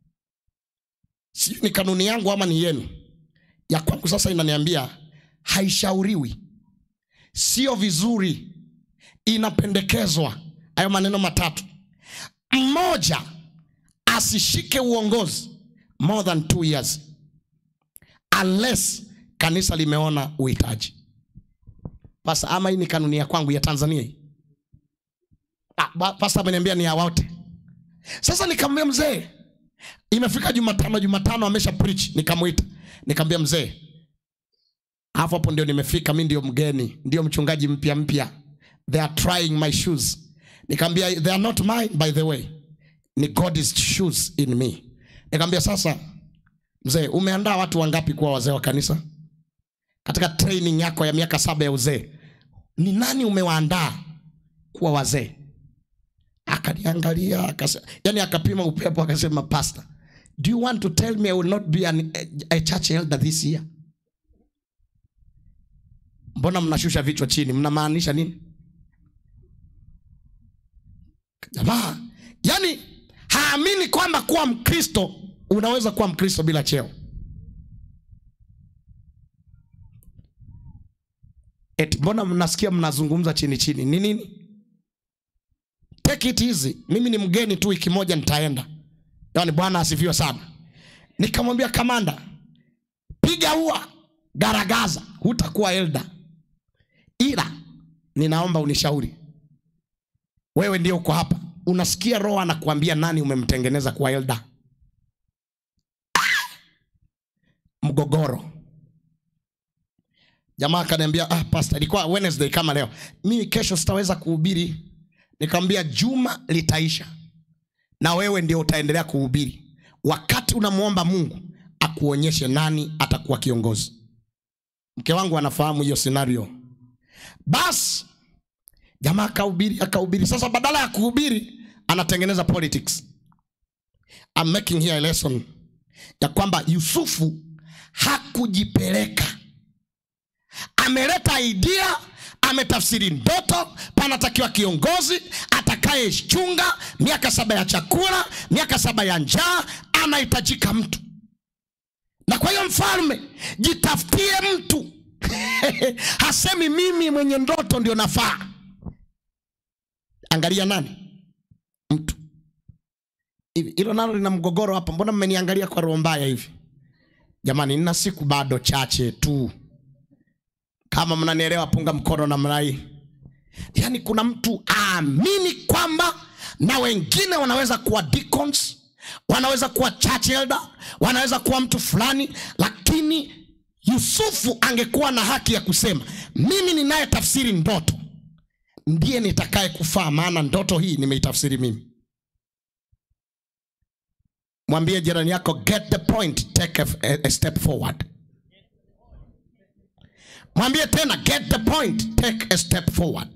S1: Si ni kanuni yangu ama ni yenu? Ya kwangu sasa inaniambia haishauriwi, sio vizuri, inapendekezwa. Hayo maneno matatu. Mmoja, asishike uongozi more than two years unless kanisa limeona uhitaji. Pasa ama hii ni kanuni ya kwangu ya Tanzania hii? Ah, pasa ameniambia ni ya wote. Sasa nikamwambia mzee, imefika Jumatano, Jumatano amesha preach. Nikamuita, nikamwambia mzee, hapo hapo ndio nimefika, mimi ndio mgeni, ndio mchungaji mpya mpya. They are trying my shoes. Nikamwambia they are not mine by the way. Ni God's shoes in me. Nikamwambia sasa mzee, umeandaa watu wangapi kuwa wazee wa kanisa? Katika training yako ya miaka saba ya uzee, ni nani umewaandaa kuwa wazee? Akaniangalia, akasema, yani akapima upepo akasema, pastor, do you want to tell me I will not be an, a, a church elder this year? Mbona mnashusha vichwa chini? Mnamaanisha nini? Jamaa, yani haamini kwamba kuwa Mkristo unaweza kuwa Mkristo bila cheo. Eti mbona mnasikia mnazungumza chini chini? Ni nini? Take it easy. Mimi ni mgeni tu, wiki moja nitaenda. Yaani Bwana asifiwe sana. Nikamwambia kamanda, piga ua, garagaza, hutakuwa elder. Ila ninaomba unishauri. Wewe ndio uko hapa. Unasikia roho anakuambia nani umemtengeneza kuwa elder? Ah! Mgogoro. Jamaa akaniambia, ah pastor, ilikuwa Wednesday kama leo, mimi kesho sitaweza kuhubiri. Nikamwambia juma litaisha na wewe ndio utaendelea kuhubiri, wakati unamuomba Mungu akuonyeshe nani atakuwa kiongozi. Mke wangu anafahamu hiyo scenario. Bas jamaa akahubiri, akahubiri. Sasa badala ya kuhubiri anatengeneza politics. I'm making here a lesson ya kwamba Yusufu hakujipeleka. Ameleta idea, ametafsiri ndoto, panatakiwa kiongozi atakaye chunga miaka saba ya chakula, miaka saba ya njaa, anahitajika mtu. Na kwa hiyo mfalme, jitafutie mtu. Hasemi mimi mwenye ndoto ndio nafaa. Angalia nani? Mtu. Hivi hilo nalo lina mgogoro hapa. Mbona mmeniangalia kwa roho mbaya hivi? Jamani, nina siku bado chache tu. Kama mnanielewa punga mkono na mrai. Yaani kuna mtu aamini kwamba na wengine wanaweza kuwa deacons, wanaweza kuwa church elder, wanaweza kuwa mtu fulani, lakini Yusufu angekuwa na haki ya kusema, mimi ninaye tafsiri ndoto ndiye nitakaye kufaa, maana ndoto hii nimeitafsiri mimi. Mwambie jirani yako, get the point, take a, a step forward. Mwambie tena, get the point, take a step forward.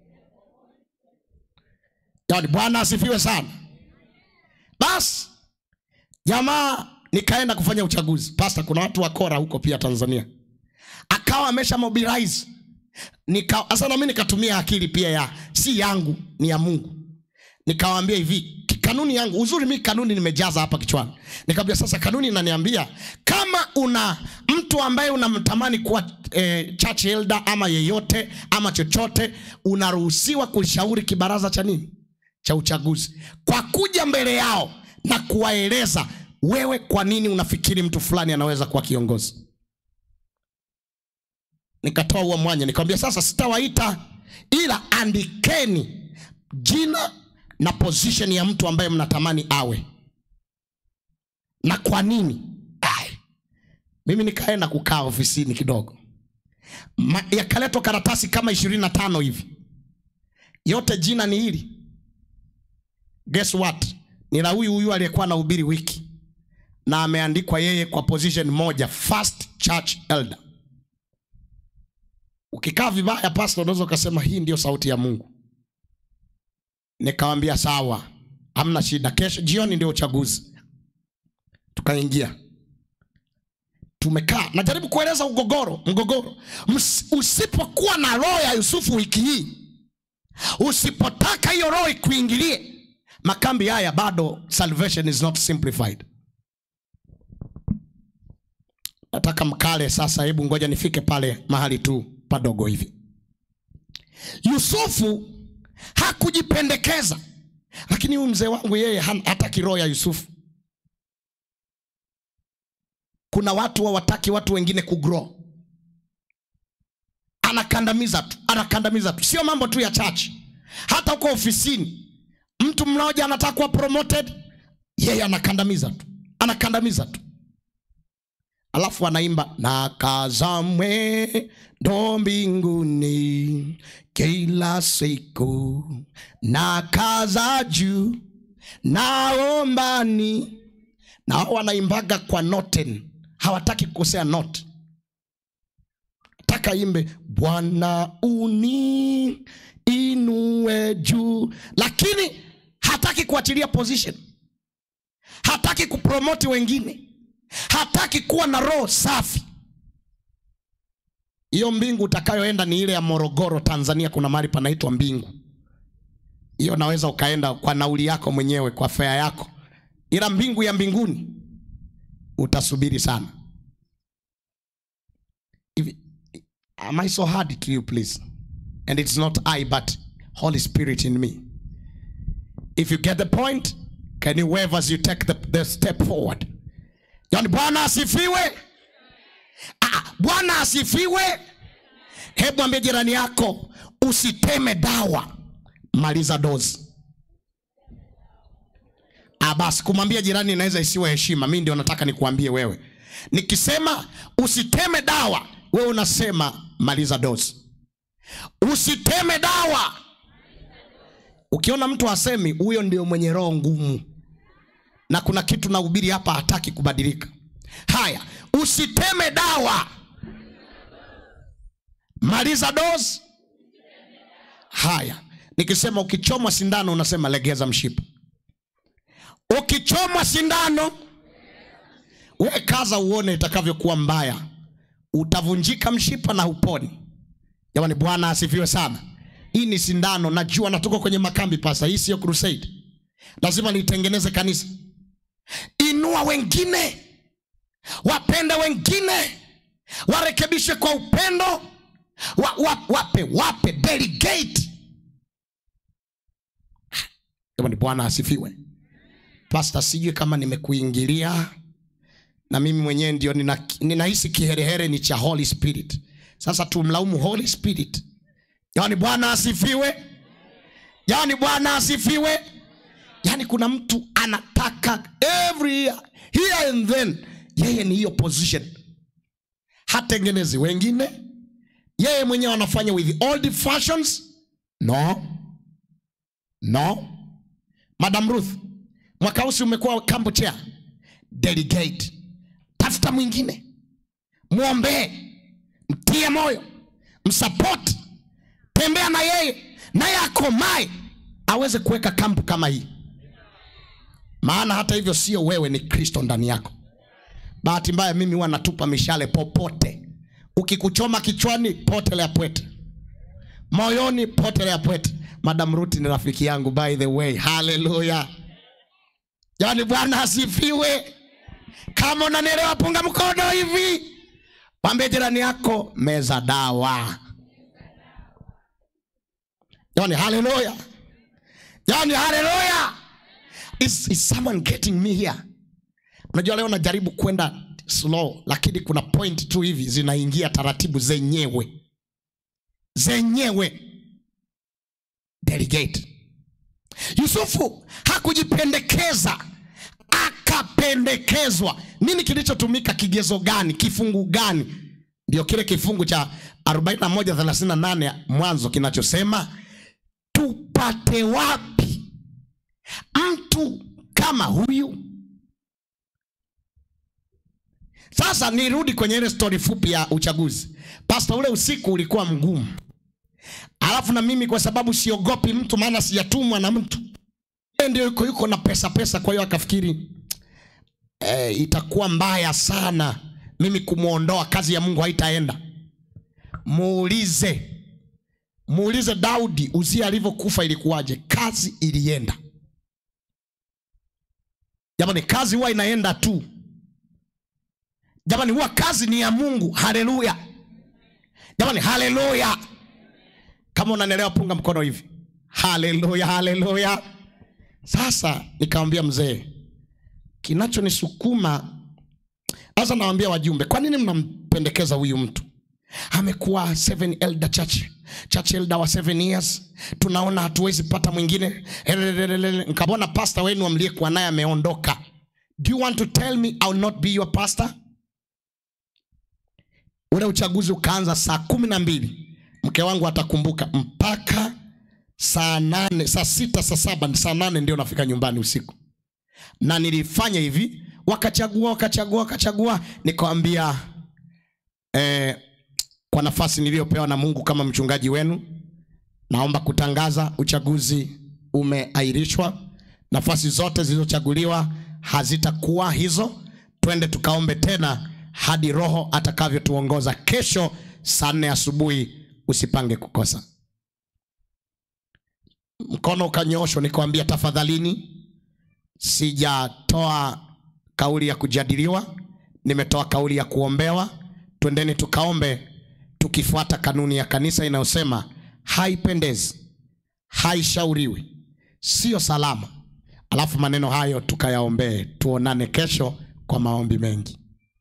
S1: Yaani Bwana asifiwe sana. Bas jamaa nikaenda kufanya uchaguzi. Pastor, kuna watu wa Kora huko pia Tanzania. Akawa amesha mobilize. Nika sasa na mimi nikatumia akili pia ya si yangu, ni ya Mungu. Nikawaambia hivi, kanuni yangu, uzuri mimi kanuni nimejaza hapa kichwani. Nikamwambia sasa kanuni inaniambia kama una mtu ambaye unamtamani kuwa eh, church elder ama yeyote ama chochote, unaruhusiwa kushauri kibaraza cha nini? Cha uchaguzi. Kwa kuja mbele yao na kuwaeleza wewe kwa nini unafikiri mtu fulani anaweza kuwa kiongozi. Nikatoa huo mwanya, nikamwambia sasa sitawaita, ila andikeni jina na position ya mtu ambaye mnatamani awe. Na kwa nini? Ai. Mimi nikaenda kukaa ofisini kidogo. Yakaletwa karatasi kama ishirini na tano hivi. Yote jina ni hili. Guess what? Ni la huyu huyu aliyekuwa anahubiri wiki. Na ameandikwa yeye kwa position moja, first church elder. Ukikaa vibaya pastor unaweza kusema hii ndio sauti ya Mungu. Nikamwambia sawa, hamna shida, kesho jioni ndio uchaguzi. Tukaingia. Tumekaa, najaribu kueleza ugogoro, mgogoro. Usipokuwa na roho ya Yusufu wiki hii, usipotaka hiyo roho ikuingilie, makambi haya bado salvation is not simplified. Nataka mkale sasa, hebu ngoja nifike pale mahali tu padogo hivi. Yusufu hakujipendekeza, lakini huyu mzee wangu yeye hataki roho ya Yusufu. Kuna watu hawataki watu wengine kugrow. Anakandamiza tu, anakandamiza tu. Sio mambo tu ya church. Hata huko ofisini, mtu mmoja anataka kuwa promoted, yeye anakandamiza tu, anakandamiza tu. Alafu anaimba na kazamwe ndo mbinguni kila siku, na kaza juu naombani. Na hao wanaimbaga kwa noten, hawataki kukosea note. Taka imbe Bwana uni inue juu, lakini hataki kuachilia position, hataki kupromote wengine, hataki kuwa na roho safi. Hiyo mbingu utakayoenda ni ile ya Morogoro Tanzania, kuna mahali panaitwa mbingu. Hiyo naweza ukaenda kwa nauli yako mwenyewe, kwa fare yako. Ila mbingu ya mbinguni utasubiri sana. If, am I so hard to you please? And it's not I but Holy Spirit in me. If you get the point, can you wave as you take the, the step forward? Yani Bwana asifiwe. Ah, Bwana asifiwe. Hebu mwambie jirani yako, usiteme dawa, maliza dozi. Ah, basi kumwambia jirani inaweza isiwe heshima. Mimi ndio nataka nikuambie wewe. Nikisema usiteme dawa, wewe unasema maliza dozi. Usiteme dawa. Ukiona mtu asemi, huyo ndio mwenye roho ngumu. Na kuna kitu nahubiri hapa hataki kubadilika. Haya, usiteme dawa, maliza dozi. Haya, nikisema ukichomwa sindano unasema legeza mshipa. Ukichomwa sindano, wewe kaza uone itakavyokuwa mbaya. Utavunjika mshipa na uponi. Jamani Bwana asifiwe sana. Hii ni sindano, najua natuko kwenye makambi pasa. Hii sio crusade. Lazima nitengeneze kanisa. kuinua wengine, wapende wengine, warekebishe kwa upendo, wa, wa, wape wape delegate. Jamani, Bwana asifiwe. Pastor, sijui kama nimekuingilia, na mimi mwenyewe ndio nina, ninahisi kiherehere ni cha Holy Spirit. Sasa tumlaumu Holy Spirit. Yaani Bwana asifiwe. Yaani Bwana asifiwe. Yaani kuna mtu anataka every year, here and then, yeye ni hiyo position. Hatengenezi wengine, yeye mwenyewe anafanya with old fashions. No. No. Madam Ruth, mwaka usi umekuwa kambo chair. Delegate. Tafuta mwingine, muombe, mtie moyo, msupport, tembea na yeye, naye akomae aweze kuweka kampu kama hii. Maana hata hivyo sio wewe, ni Kristo ndani yako. Bahati mbaya mimi huwa natupa mishale popote. Ukikuchoma kichwani, potelea pwete. Moyoni, potelea pwete. Madam Ruth ni rafiki yangu, by the way. Hallelujah. Yaani Bwana asifiwe. Kama unanielewa, punga mkono hivi. Mwambie jirani yako, meza dawa. Yaani hallelujah. Yaani hallelujah. Is, is someone getting me here? Unajua leo najaribu kwenda slow, lakini kuna point tu hivi zinaingia taratibu zenyewe. Zenyewe. Delegate. Yusufu hakujipendekeza, akapendekezwa. Nini kilichotumika? Kigezo gani? Kifungu gani? Ndio kile kifungu cha arobaini na moja thelathini na nane Mwanzo kinachosema, tupate wapi mtu kama huyu? Sasa nirudi kwenye ile story fupi ya uchaguzi. Pastor, ule usiku ulikuwa mgumu. Alafu na mimi kwa sababu siogopi mtu, maana sijatumwa na mtu, ndio yuko yuko na pesa pesa, kwa hiyo akafikiri eh, itakuwa mbaya sana mimi kumuondoa, kazi ya Mungu haitaenda. Muulize muulize Daudi, Uzia alivyokufa ilikuwaje? Kazi ilienda. Jamani, kazi huwa inaenda tu. Jamani, huwa kazi ni ya Mungu. Haleluya. Jamani, haleluya. Kama unanielewa, punga mkono hivi. Haleluya, haleluya. Sasa nikamwambia mzee, kinachonisukuma, sasa nawaambia wajumbe, kwa nini mnampendekeza huyu mtu? Amekuwa seven elder church church elder wa seven years, tunaona hatuwezi pata mwingine. Nikabona pastor wenu amliyekuwa naye ameondoka. Do you want to tell me I will not be your pastor? Ule uchaguzi ukaanza saa kumi na mbili. Mke wangu atakumbuka mpaka saa nane, saa sita, saa saba, saa nane ndio nafika nyumbani usiku. Na nilifanya hivi, wakachagua wakachagua wakachagua, nikamwambia eh, kwa nafasi niliyopewa na Mungu kama mchungaji wenu, naomba kutangaza uchaguzi umeahirishwa. Nafasi zote zilizochaguliwa hazitakuwa hizo. Twende tukaombe tena hadi Roho atakavyotuongoza. Kesho saa nne asubuhi usipange kukosa. Mkono ukanyooshwa, nikamwambia tafadhalini, sijatoa kauli ya kujadiliwa, nimetoa kauli ya kuombewa. Twendeni tukaombe, tukifuata kanuni ya kanisa inayosema haipendezi, haishauriwi, sio salama. Alafu maneno hayo tukayaombee, tuonane kesho kwa maombi mengi.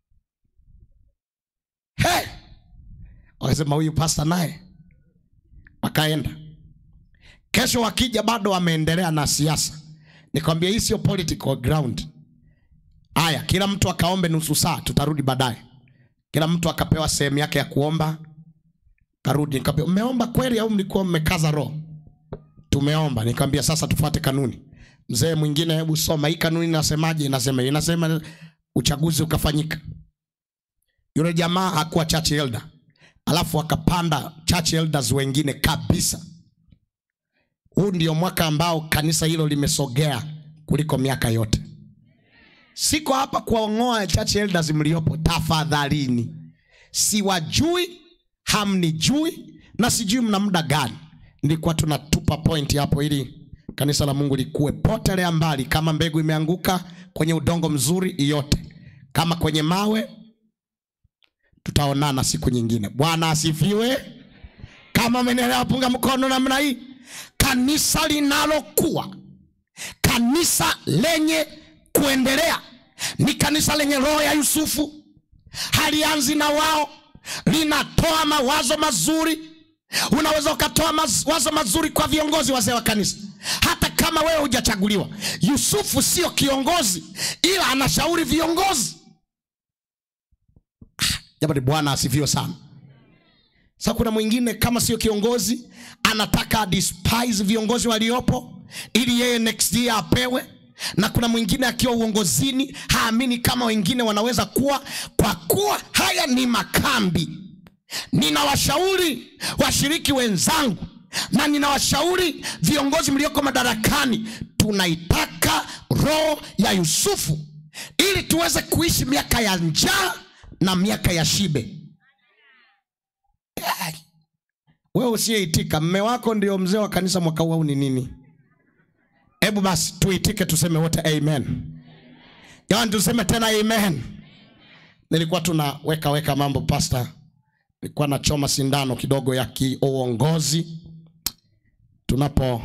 S1: Hey! Wakasema huyu pastor naye. Wakaenda. Kesho wakija bado wameendelea na siasa. Nikamwambia hii sio political ground. Aya, kila mtu akaombe nusu saa, tutarudi baadaye. Kila mtu akapewa sehemu yake ya kuomba. Karudi, nikamwambia mmeomba kweli au mlikuwa mmekaza roho? Tumeomba. Nikamwambia sasa tufuate kanuni. Mzee mwingine, hebu soma hii kanuni inasemaje? Inasema inasema uchaguzi ukafanyika. Yule jamaa hakuwa church elder. Alafu akapanda church elders wengine kabisa. Huu ndio mwaka ambao kanisa hilo limesogea kuliko miaka yote. Siko hapa kuongoa church elders mliopo, tafadhalini. Siwajui, hamnijui, na sijui mna muda gani. Nilikuwa tunatupa point hapo ili kanisa la Mungu likue. Potelea mbali, kama mbegu imeanguka kwenye udongo mzuri yote, kama kwenye mawe. Tutaonana siku nyingine. Bwana asifiwe. Kama mnaelewa, punga mkono namna hii. Kanisa linalokuwa, kanisa lenye kuendelea, ni kanisa lenye roho ya Yusufu. Halianzi na wao, linatoa mawazo mazuri. Unaweza ukatoa mawazo mazuri kwa viongozi wazee wa kanisa, hata kama wewe hujachaguliwa. Yusufu sio kiongozi, ila anashauri viongozi. Jamani, Bwana asifiwe sana. Sasa kuna mwingine kama sio kiongozi, anataka despise viongozi waliopo ili yeye next year apewe. Na kuna mwingine akiwa uongozini haamini kama wengine wanaweza kuwa. Kwa kuwa haya ni makambi, ninawashauri washiriki wenzangu na ninawashauri viongozi mlioko madarakani, tunaitaka roho ya Yusufu ili tuweze kuishi miaka ya njaa na miaka ya shibe. Wewe usiyeitika, mme wako ndio mzee wa kanisa mwaka huu ni nini? Hebu basi tuitike, tuseme wote amen. Jamani, tuseme tena amen. Nilikuwa tunaweka weka mambo pastor, nilikuwa nachoma sindano kidogo ya kiuongozi. Tunapo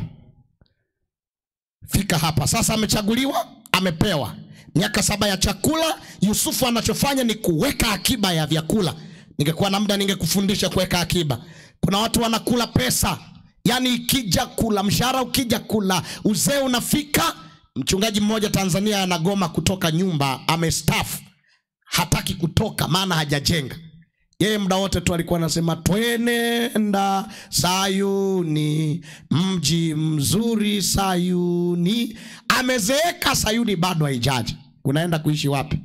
S1: fika hapa sasa, amechaguliwa, amepewa miaka saba ya chakula. Yusufu anachofanya ni kuweka akiba ya vyakula. Ningekuwa na muda ningekufundisha kuweka akiba. Kuna watu wanakula pesa, yani ikija kula mshahara, ukija kula uzee unafika. Mchungaji mmoja Tanzania anagoma kutoka nyumba, amestaff, hataki kutoka maana hajajenga. Yeye muda wote tu alikuwa anasema twenenda Sayuni, mji mzuri Sayuni. Amezeeka, Sayuni bado haijaja. Unaenda kuishi wapi?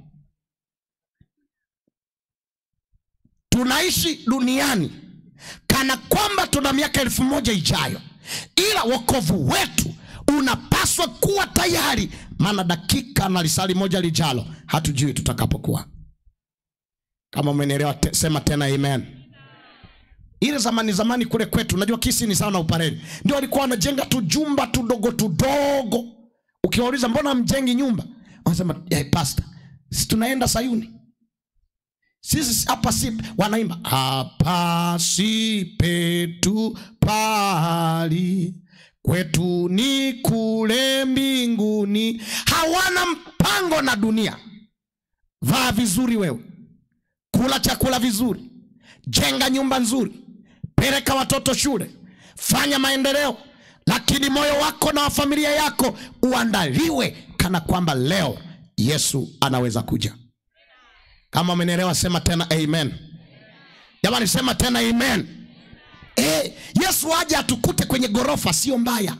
S1: Tunaishi duniani kana kwamba tuna miaka elfu moja ijayo, ila wokovu wetu unapaswa kuwa tayari, maana dakika na lisali moja lijalo hatujui tutakapokuwa. Kama umenielewa, te, sema tena amen. Ile zamani zamani kule kwetu, unajua kisi ni sana upareni, ndio walikuwa wanajenga tujumba tudogo tudogo. Ukiwauliza mbona mjengi nyumba, wanasema hey, pastor, sisi tunaenda Sayuni. Sisi hapa si wanaimba hapa si petu pali, kwetu ni kule mbinguni. Hawana mpango na dunia. Vaa vizuri wewe, kula chakula vizuri, jenga nyumba nzuri, peleka watoto shule, fanya maendeleo, lakini moyo wako na familia yako uandaliwe kana kwamba leo Yesu anaweza kuja. Kama umenielewa sema tena amen. Jamani, sema tena amen. Eh, Yesu aje atukute kwenye gorofa sio mbaya.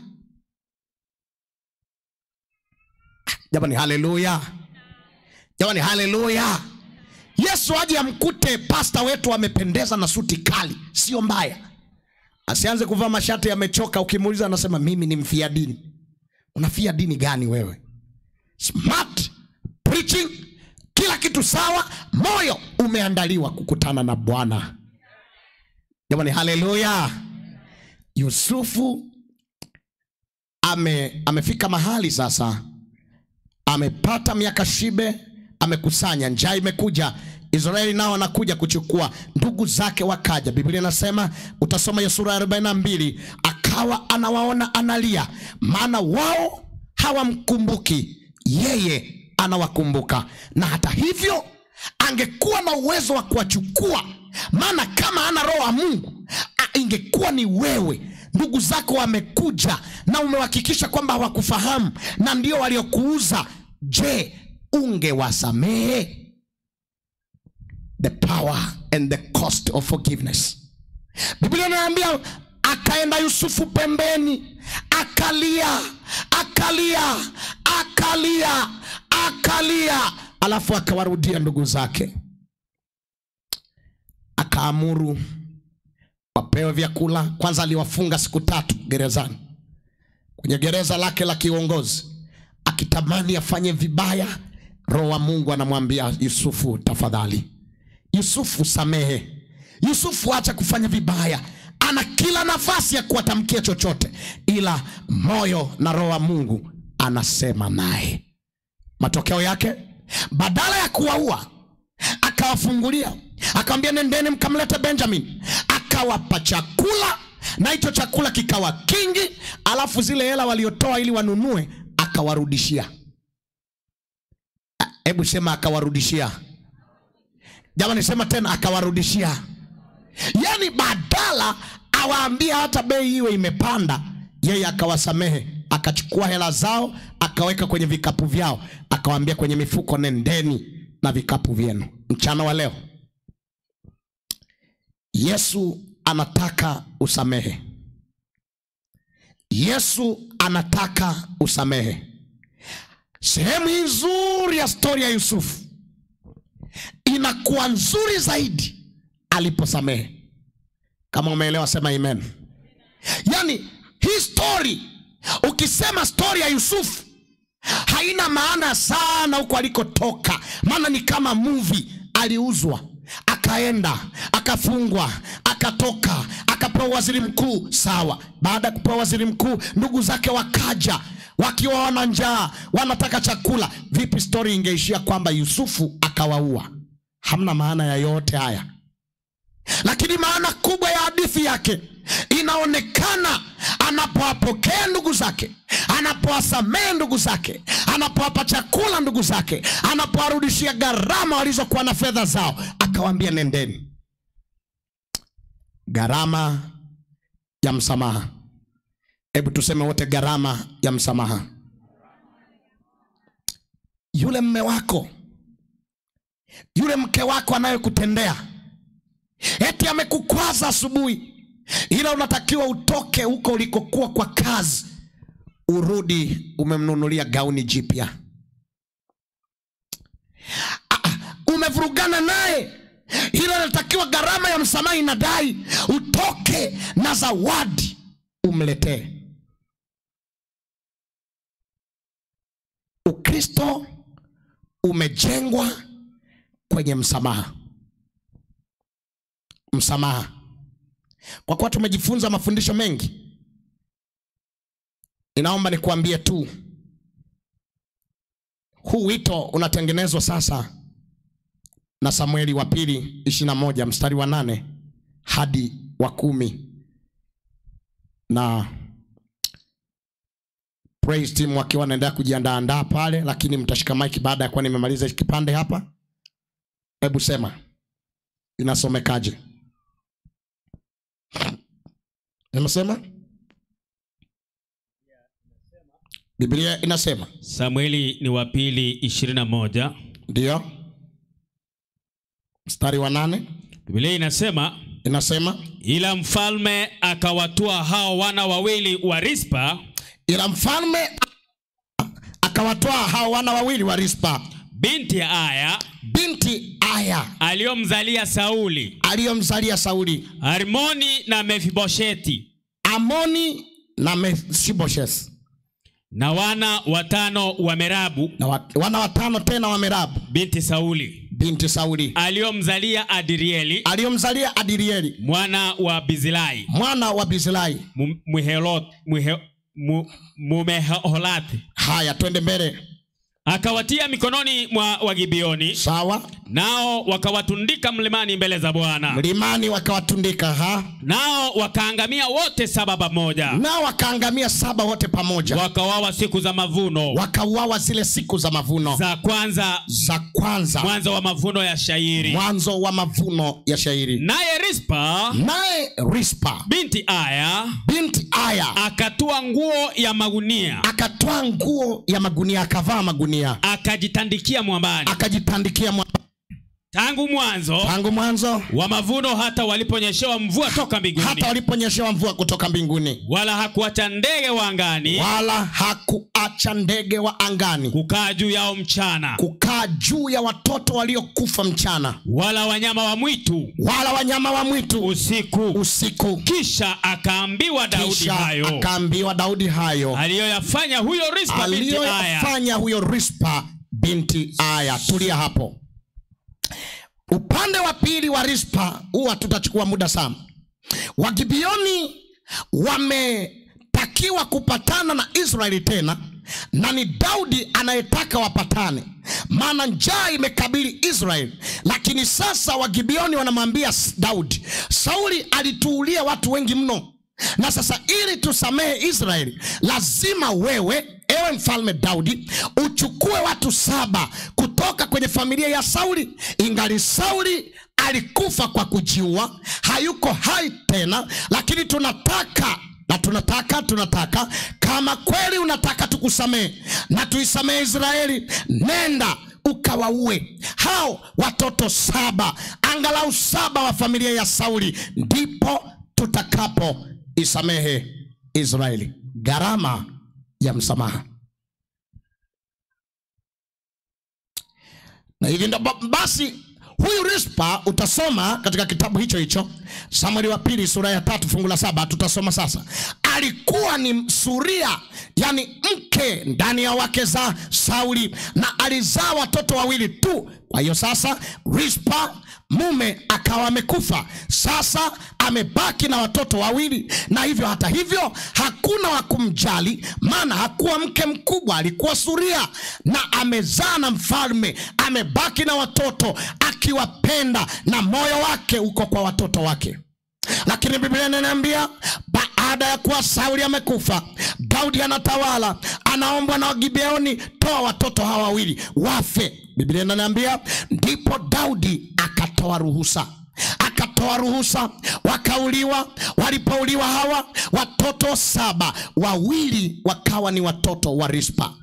S1: Jamani, haleluya. Jamani, haleluya. Yesu aje amkute pastor wetu amependeza na suti kali sio mbaya. Asianze kuvaa mashati yamechoka, ukimuuliza anasema mimi ni mfia dini. Unafia dini gani wewe? Smart preaching, kila kitu sawa, moyo umeandaliwa kukutana na Bwana. Jamani, haleluya. Yusufu ame amefika mahali sasa, amepata miaka shibe, amekusanya, njaa imekuja. Israeli nao wanakuja kuchukua, ndugu zake wakaja. Biblia inasema, utasoma ya sura ya arobaini na mbili, akawa anawaona analia, maana wao hawamkumbuki, yeye anawakumbuka. Na hata hivyo angekuwa na uwezo wa kuwachukua, maana kama ana roho wa Mungu ingekuwa ni wewe. Ndugu zako wamekuja na umehakikisha kwamba hawakufahamu na ndio waliokuuza. Je, ungewasamehe? The power and the cost of forgiveness. Biblia inaambia akaenda Yusufu pembeni, akalia, akalia, akalia, akalia, alafu akawarudia ndugu zake. Akaamuru wapewe vyakula. Kwanza aliwafunga siku tatu gerezani, kwenye gereza lake la kiongozi. Akitamani afanye vibaya, roho wa Mungu anamwambia Yusufu, tafadhali Yusufu samehe, Yusufu acha kufanya vibaya. Ana kila nafasi ya kuwatamkia chochote, ila moyo na roho wa Mungu anasema naye. Matokeo yake, badala ya kuwaua, akawafungulia, akamwambia nendeni mkamlete Benjamin. Akawapa chakula, na hicho chakula kikawa kingi. Alafu zile hela waliotoa ili wanunue akawarudishia. Hebu sema akawarudishia. Jamani sema tena akawarudishia. Yani badala awaambia hata bei iwe imepanda, yeye akawasamehe. Akachukua hela zao, akaweka kwenye vikapu vyao, akawaambia kwenye mifuko nendeni na vikapu vyenu. Mchana wa leo Yesu anataka usamehe. Yesu anataka usamehe. Sehemu hii nzuri ya story ya Yusufu inakuwa nzuri zaidi aliposamehe. Kama umeelewa sema amen. Yani hii story, ukisema story ya Yusufu, haina maana sana huko alikotoka. Maana ni kama movie. Aliuzwa, akaenda, akafungwa, akatoka, akapewa waziri mkuu. Sawa. Baada ya kupewa waziri mkuu, ndugu zake wakaja wakiwa wana njaa, wanataka chakula. Vipi story ingeishia kwamba Yusufu akawaua? Hamna maana ya yote haya. Lakini maana kubwa ya hadithi yake inaonekana anapowapokea ndugu zake, anapowasamehe ndugu zake, anapowapa chakula ndugu zake, anapowarudishia gharama walizokuwa na fedha zao, akawaambia nendeni. Gharama ya msamaha. Hebu tuseme wote, gharama ya msamaha. Yule mme wako, yule mke wako anayekutendea, eti amekukwaza asubuhi, ila unatakiwa utoke huko ulikokuwa kwa kazi, urudi umemnunulia gauni jipya. Umevurugana naye, ila unatakiwa gharama ya msamaha inadai utoke na zawadi umletee. Ukristo umejengwa kwenye msamaha. Msamaha. Kwa kuwa tumejifunza mafundisho mengi, ninaomba nikuambie tu, huu wito unatengenezwa sasa na Samueli wa pili ishirini na moja mstari wa nane hadi wa kumi. Na praise team wakiwa wanaendelea kujiandaa andaa pale, lakini mtashika mic baada ya kuwa nimemaliza kipande hapa. Hebu sema inasomekaje? Inasema? Biblia inasema.
S3: Samueli ni wa pili ishirini na moja.
S1: Ndio. Mstari wa nane.
S3: Biblia inasema.
S1: Inasema.
S3: Ila mfalme akawatua hao wana wawili wa Rispa.
S1: Ila mfalme akawatoa hao wana wawili wa Rispa,
S3: binti Aya,
S1: binti Aya
S3: aliyomzalia Sauli,
S1: aliyomzalia Sauli,
S3: Armoni na Mefibosheti,
S1: Amoni na Mefibosheti,
S3: na wana watano wa Merabu,
S1: na wat, wana watano tena wa Merabu,
S3: binti Sauli,
S1: binti Sauli,
S3: aliyomzalia Adirieli,
S1: aliyomzalia Adirieli,
S3: mwana wa Bizilai,
S1: mwana wa Bizilai,
S3: Muhelot, muhe Mumeholati.
S1: Haya, twende mbele.
S3: Akawatia mikononi mwa Wagibioni.
S1: Sawa.
S3: Nao wakawatundika mlimani mbele za Bwana.
S1: Mlimani wakawatundika, ha?
S3: Nao wakaangamia wote saba pamoja.
S1: Nao wakaangamia saba wote pamoja.
S3: Wakawawa siku za mavuno.
S1: Wakawawa zile siku za mavuno.
S3: Za kwanza.
S1: Za kwanza.
S3: Mwanzo wa mavuno ya shairi.
S1: Mwanzo wa mavuno ya shairi.
S3: Naye Rispa.
S1: Naye Rispa.
S3: Binti Aya.
S1: Binti Aya.
S3: Akatua nguo ya magunia.
S1: Akatoa nguo ya magunia, akavaa magunia.
S3: Akajitandikia mwambani.
S1: Akajitandikia mwambani.
S3: Tangu mwanzo.
S1: Tangu mwanzo
S3: wa mavuno hata waliponyeshewa mvua toka mbinguni.
S1: Hata waliponyeshewa mvua kutoka mbinguni.
S3: Wala hakuacha ndege wa angani.
S1: Wala hakuacha ndege wa angani
S3: kukaa juu yao mchana.
S1: Kukaa juu ya watoto waliokufa mchana.
S3: Wala wanyama wa mwitu.
S1: Wala wanyama wa mwitu
S3: usiku.
S1: Usiku.
S3: Kisha akaambiwa Daudi
S1: Kisha
S3: hayo.
S1: akaambiwa Daudi hayo.
S3: Aliyoyafanya huyo Rispa binti Aya.
S1: Aliyoyafanya huyo Rispa binti Aya. Tulia hapo. Upande wa pili wa Rispa, huwa tutachukua muda sana. Wagibioni wametakiwa kupatana na Israeli tena na ni Daudi anayetaka wapatane, maana njaa imekabili Israeli. Lakini sasa Wagibeoni wanamwambia Daudi, Sauli alituulia watu wengi mno, na sasa ili tusamehe Israeli lazima wewe, ewe mfalme Daudi, uchukue watu saba kutoka kwenye familia ya Sauli. Ingali Sauli alikufa kwa kujiua, hayuko hai tena, lakini tunataka na tunataka tunataka kama kweli unataka tukusamehe na tuisamehe Israeli, nenda ukawaue hao watoto saba, angalau saba wa familia ya Sauli, ndipo tutakapo isamehe Israeli. Gharama ya msamaha. Na hivi ndo basi huyu Rispa utasoma katika kitabu hicho hicho Samueli wa pili sura ya tatu fungu la saba. Tutasoma sasa. Alikuwa ni Suria, yani mke ndani ya wake za Sauli, na alizaa watoto wawili tu. Kwa hiyo sasa Rispa mume akawa amekufa, sasa amebaki na watoto wawili. Na hivyo hata hivyo hakuna wa kumjali, maana hakuwa mke mkubwa, alikuwa Suria, na amezaa na mfalme, amebaki na watoto akiwapenda, na moyo wake uko kwa watoto wake. Lakini Biblia inaniambia baada ya kuwa Sauli amekufa, Daudi anatawala, anaombwa na Wagibeoni, toa watoto hawa wawili wafe. Biblia inaniambia ndipo Daudi akatoa ruhusa, akatoa ruhusa, wakauliwa. Walipouliwa hawa watoto saba, wawili wakawa ni watoto wa Rispa.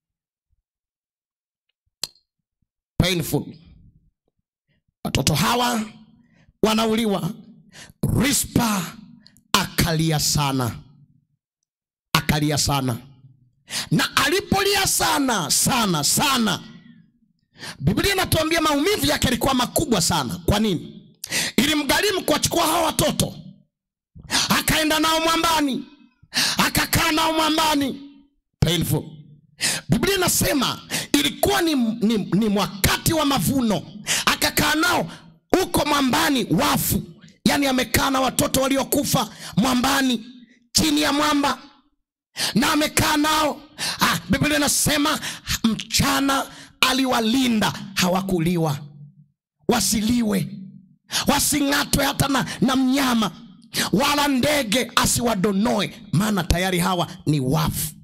S1: Painful. Watoto hawa wanauliwa. Rispa akalia sana, akalia sana, na alipolia sana sana sana, Biblia inatuambia maumivu yake yalikuwa makubwa sana. Kwa nini? Ilimgharimu kuwachukua hawa watoto, akaenda nao mwambani, akakaa nao mwambani. Painful. Biblia inasema ilikuwa ni, ni, ni wakati wa mavuno, akakaa nao huko mwambani wafu. Yani amekaa na watoto waliokufa mwambani, chini ya mwamba, na amekaa nao. Ah, Biblia inasema mchana aliwalinda, hawakuliwa, wasiliwe, wasing'atwe hata na, na mnyama, wala ndege asiwadonoe, maana tayari hawa ni wafu,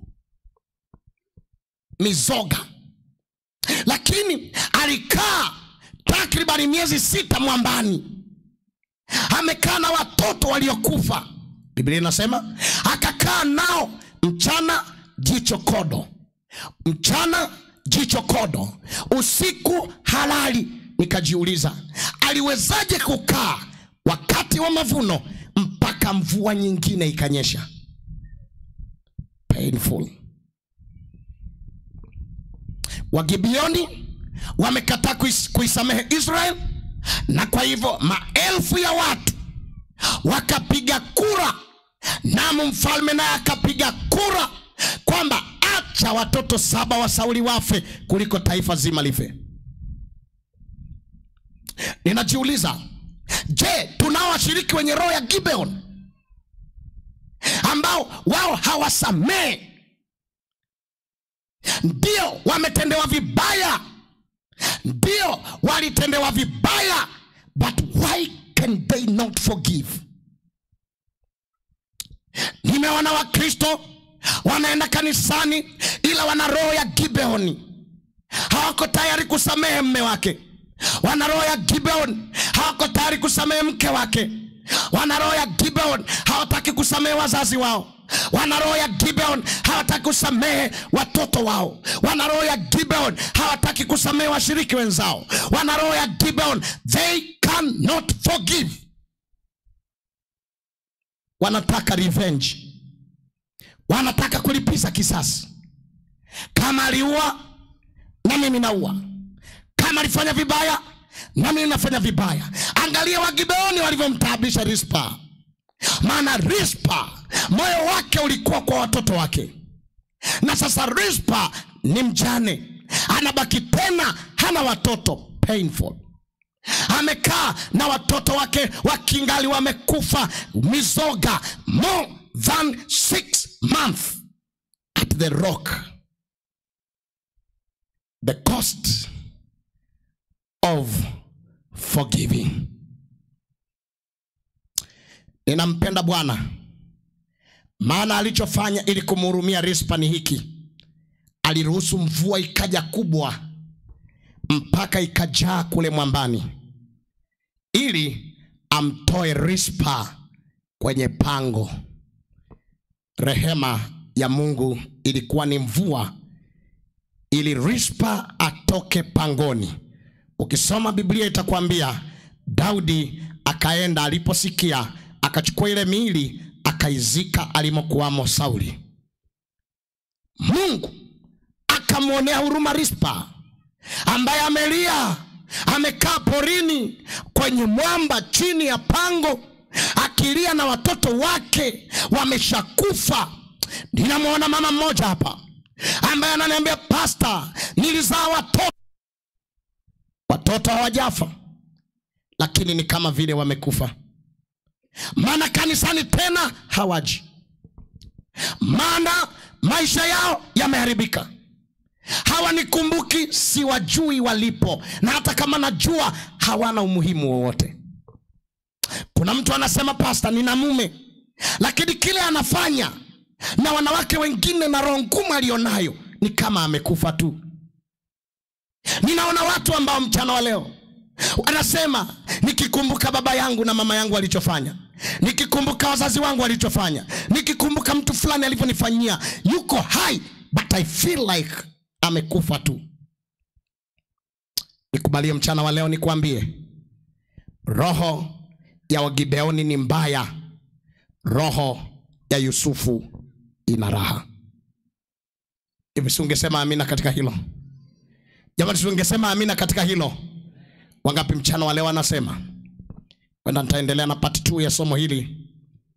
S1: mizoga. Lakini alikaa takribani miezi sita mwambani, amekaa na watoto waliokufa. Biblia inasema akakaa nao mchana jicho kodo, mchana jicho kodo, usiku halali. Nikajiuliza, aliwezaje kukaa wakati wa mavuno mpaka mvua nyingine ikanyesha? Painful. Wagibeoni wamekataa kuisamehe Israel, na kwa hivyo maelfu ya watu wakapiga kura, na mfalme naye akapiga kura kwamba acha watoto saba wa Sauli wafe kuliko taifa zima life. Ninajiuliza, je, tunao washiriki wenye roho ya Gibeon ambao wao hawasamehe? Ndio wametendewa vibaya, ndio walitendewa vibaya, but why can they not forgive? Nimeona Wakristo wanaenda kanisani ila wana roho ya Gibeoni, hawako tayari kusamehe mume wake. Wana roho ya Gibeon, hawako tayari kusamehe mke wake. Wana roho ya Gibeon, hawataki kusamehe wazazi wao. Wana roho ya Gibeon, hawataki kusamehe watoto wao. Wana roho ya Gibeon, hawataki kusamehe washiriki wenzao. Wana roho ya Gibeon, they cannot forgive. Wanataka revenge, wanataka kulipiza kisasi. Kama aliua, na mimi naua. Kama alifanya vibaya, na mimi nafanya vibaya. Angalia Wagibeoni walivyomtaabisha Rispa. Maana Rispa moyo wake ulikuwa kwa watoto wake, na sasa Rispa ni mjane, anabaki tena hana watoto. Painful. Amekaa na watoto wake wakingali wamekufa, mizoga, more than six months at the rock. The cost of forgiving. Ninampenda Bwana, maana alichofanya ili kumhurumia Rispa ni hiki: aliruhusu mvua ikaja kubwa mpaka ikajaa kule mwambani, ili amtoe Rispa kwenye pango. Rehema ya Mungu ilikuwa ni mvua ili Rispa atoke pangoni. Ukisoma Biblia itakwambia Daudi akaenda, aliposikia akachukua ile miili akaizika alimokuwamo Sauli. Mungu akamwonea huruma Rispa ambaye amelia, amekaa porini kwenye mwamba chini ya pango akilia na watoto wake wameshakufa. Ninamwona mama mmoja hapa ambaye ananiambia, pastor, nilizaa watoto, watoto hawajafa, lakini ni kama vile wamekufa. Maana kanisani tena hawaji, maana maisha yao yameharibika. Hawanikumbuki, siwajui walipo, na hata kama najua hawana umuhimu wowote. Kuna mtu anasema, pastor, nina mume, lakini kile anafanya na wanawake wengine na roho ngumu alionayo ni kama amekufa tu. Ninaona watu ambao mchana wa leo wanasema, nikikumbuka baba yangu na mama yangu walichofanya, nikikumbuka wazazi wangu walichofanya, nikikumbuka mtu fulani alivyonifanyia, yuko hai but I feel like amekufa tu. Nikubalie mchana wa leo nikwambie, roho ya Wagibeoni ni mbaya, roho ya Yusufu ina raha. Hivi si ungesema amina katika hilo? Jamani, si ungesema amina katika hilo? Wangapi mchana wa leo anasema? Wenda nitaendelea na part two ya somo hili,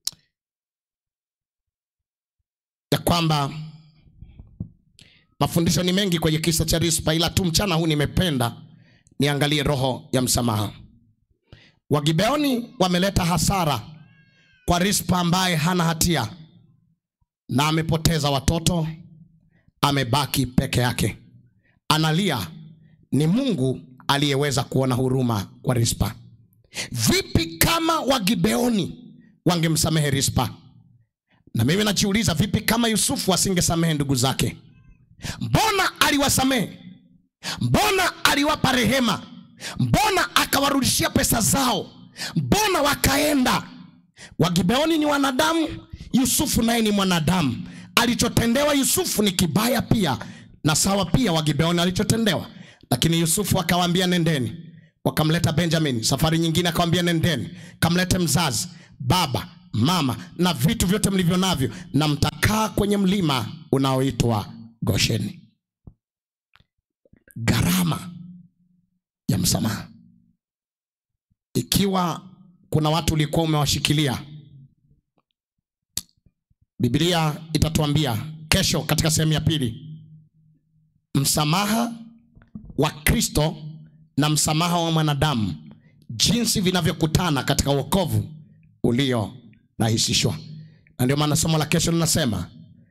S1: ya kwamba mafundisho ni mengi kwenye kisa cha Rispa, ila tu mchana huu nimependa niangalie roho ya msamaha. Wagibeoni wameleta hasara kwa Rispa ambaye hana hatia, na amepoteza watoto, amebaki peke yake, analia. Ni Mungu aliyeweza kuona huruma kwa Rispa. Vipi kama Wagibeoni wangemsamehe Rispa? Na mimi najiuliza, vipi kama Yusufu asingesamehe ndugu zake? Mbona aliwasamehe? Mbona aliwapa rehema? Mbona akawarudishia pesa zao? Mbona wakaenda? Wagibeoni ni wanadamu, Yusufu naye ni mwanadamu. Alichotendewa Yusufu ni kibaya pia, na sawa pia Wagibeoni alichotendewa. Lakini Yusufu akawaambia nendeni. Wakamleta Benjamin, safari nyingine akawaambia nendeni, kamlete mzazi, baba, mama na vitu vyote mlivyo navyo, na mtakaa kwenye mlima unaoitwa Gosheni. Gharama ya msamaha. Ikiwa kuna watu ulikuwa umewashikilia, Biblia itatuambia kesho katika sehemu ya pili, msamaha wa Kristo na msamaha wa mwanadamu, jinsi vinavyokutana katika wokovu ulio rahisishwa. Na ndio maana somo la kesho linasema,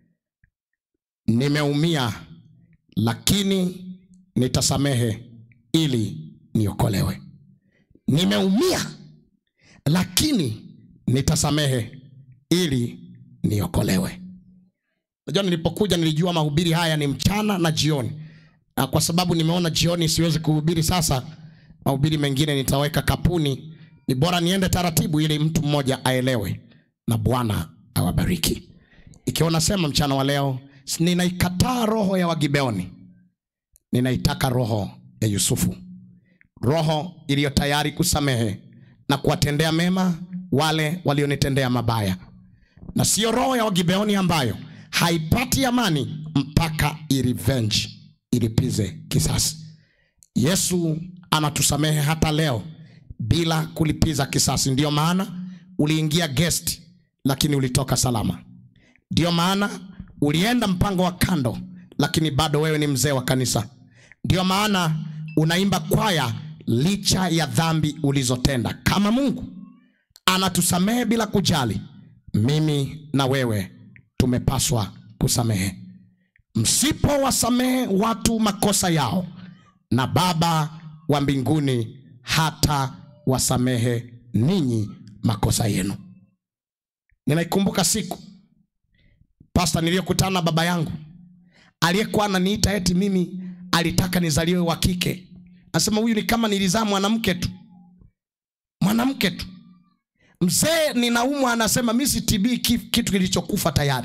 S1: nimeumia lakini nitasamehe ili niokolewe. Nimeumia lakini nitasamehe ili niokolewe. Unajua, nilipokuja nilijua mahubiri haya ni mchana na jioni. Na kwa sababu nimeona jioni siwezi kuhubiri, sasa mahubiri mengine nitaweka kapuni. Ni bora niende taratibu ili mtu mmoja aelewe, na Bwana awabariki. Ikiwa nasema mchana wa leo, ninaikataa roho ya Wagibeoni, ninaitaka roho ya Yusufu, roho iliyo tayari kusamehe na kuwatendea mema wale walionitendea mabaya, na sio roho ya Wagibeoni ambayo haipati amani mpaka irevenge, ilipize kisasi. Yesu anatusamehe hata leo bila kulipiza kisasi. Ndio maana uliingia guest lakini ulitoka salama. Ndio maana ulienda mpango wa kando lakini bado wewe ni mzee wa kanisa. Ndio maana unaimba kwaya licha ya dhambi ulizotenda. Kama Mungu anatusamehe bila kujali, mimi na wewe tumepaswa kusamehe. msipowasamehe watu makosa yao, na Baba wa mbinguni hata wasamehe ninyi makosa yenu. Ninaikumbuka siku pastor niliyokutana na baba yangu aliyekuwa ananiita eti mimi alitaka nizaliwe wa kike. Anasema huyu ni kama nilizaa mwanamke tu. Mwanamke tu. Mzee ninaumwa, anasema mimi si T B, kitu kilichokufa tayari.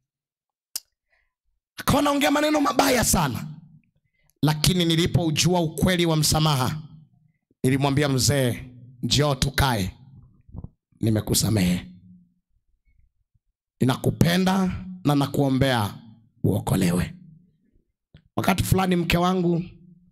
S1: Akawa anaongea maneno mabaya sana. Lakini nilipoujua ukweli wa msamaha, nilimwambia mzee, njoo tukae, nimekusamehe, ninakupenda na nakuombea uokolewe. Wakati fulani mke wangu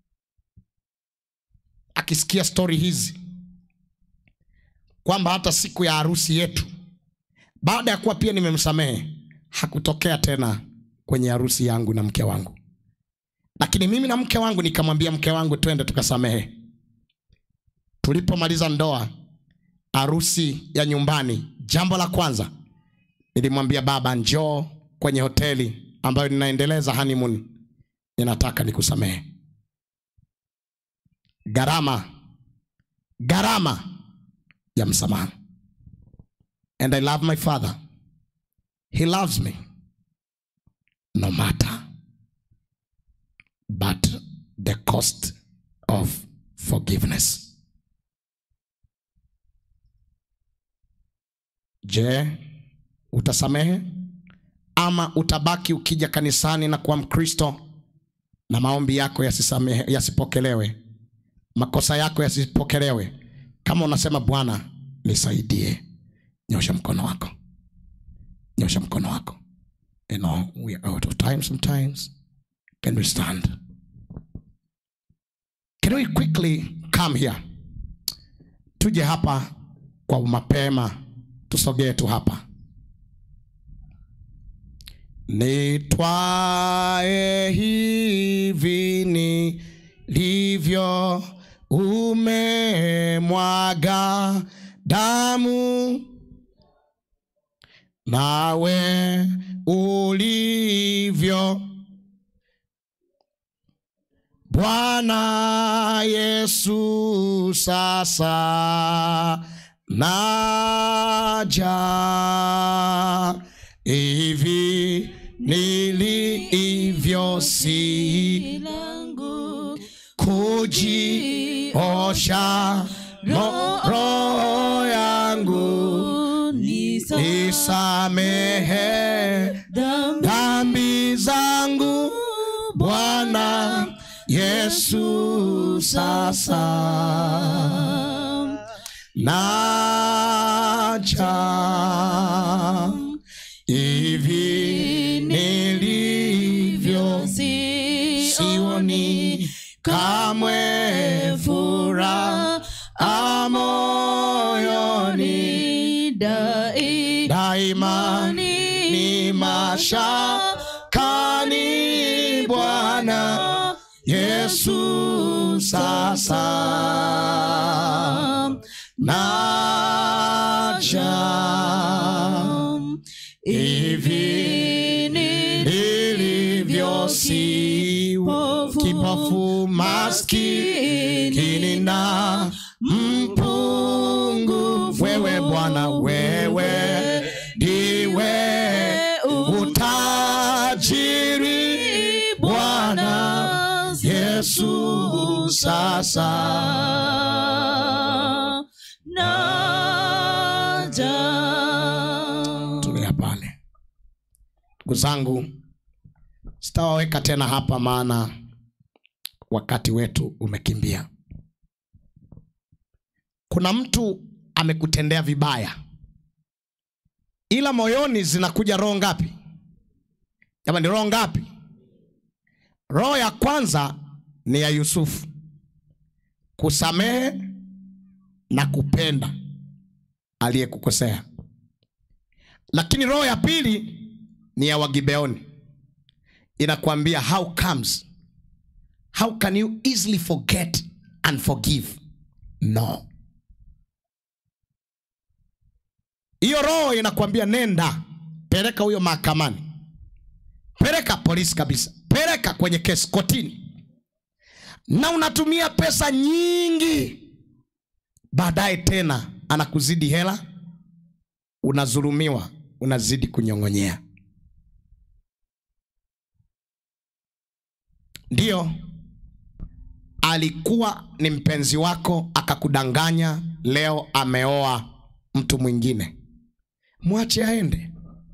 S1: akisikia story hizi, kwamba hata siku ya harusi yetu, baada ya kuwa pia nimemsamehe, hakutokea tena kwenye harusi yangu na mke wangu. Lakini mimi na mke wangu nikamwambia mke wangu twende tukasamehe. Tulipomaliza ndoa, harusi ya nyumbani, jambo la kwanza nilimwambia baba, njoo kwenye hoteli ambayo ninaendeleza honeymoon, ninataka nikusamehe. Gharama gharama ya msamaha. And I love my father. He loves me no matter but the cost of forgiveness. Je, utasamehe ama utabaki ukija kanisani na kuwa Mkristo na maombi yako yasisamehe, yasipokelewe, makosa yako yasipokelewe? Kama unasema Bwana nisaidie, nyosha mkono wako. Nyosha mkono wako. You know, we are out of time sometimes. Can we stand? Can we quickly come here? Tuje hapa kwa mapema. Tusogee tu hapa. Nitwae hivi nilivyo, umemwaga damu, nawe ulivyo Bwana Yesu, sasa naja hivi nilivyo, si langu kujiosha roho yangu, nisamehe dhambi zangu Bwana Yesu, sasa naja hivi nilivyo, sioni kamwe furaha moyoni, daima ni mashakani Bwana Yesu, sasa naja hivi nilivyo, si kipofu, maskini na mpungufu, wewe Bwana, wewe ndiwe utajiri Bwana Yesu, sasa naja. Tulia pale. Ndugu zangu, sitawaweka tena hapa maana wakati wetu umekimbia. Kuna mtu amekutendea vibaya, ila moyoni zinakuja roho ngapi? Jamani, roho ngapi? Roho ya kwanza ni ya Yusufu, kusamehe na kupenda aliyekukosea. Lakini roho ya pili ni ya Wagibeoni, inakuambia how comes, how can you easily forget and forgive? No. Hiyo roho inakuambia nenda, peleka huyo mahakamani, Peleka polisi kabisa, peleka kwenye kesi kotini, na unatumia pesa nyingi, baadaye tena anakuzidi hela, unazulumiwa, unazidi kunyongonyea. Ndiyo, alikuwa ni mpenzi wako akakudanganya, leo ameoa mtu mwingine, mwache aende.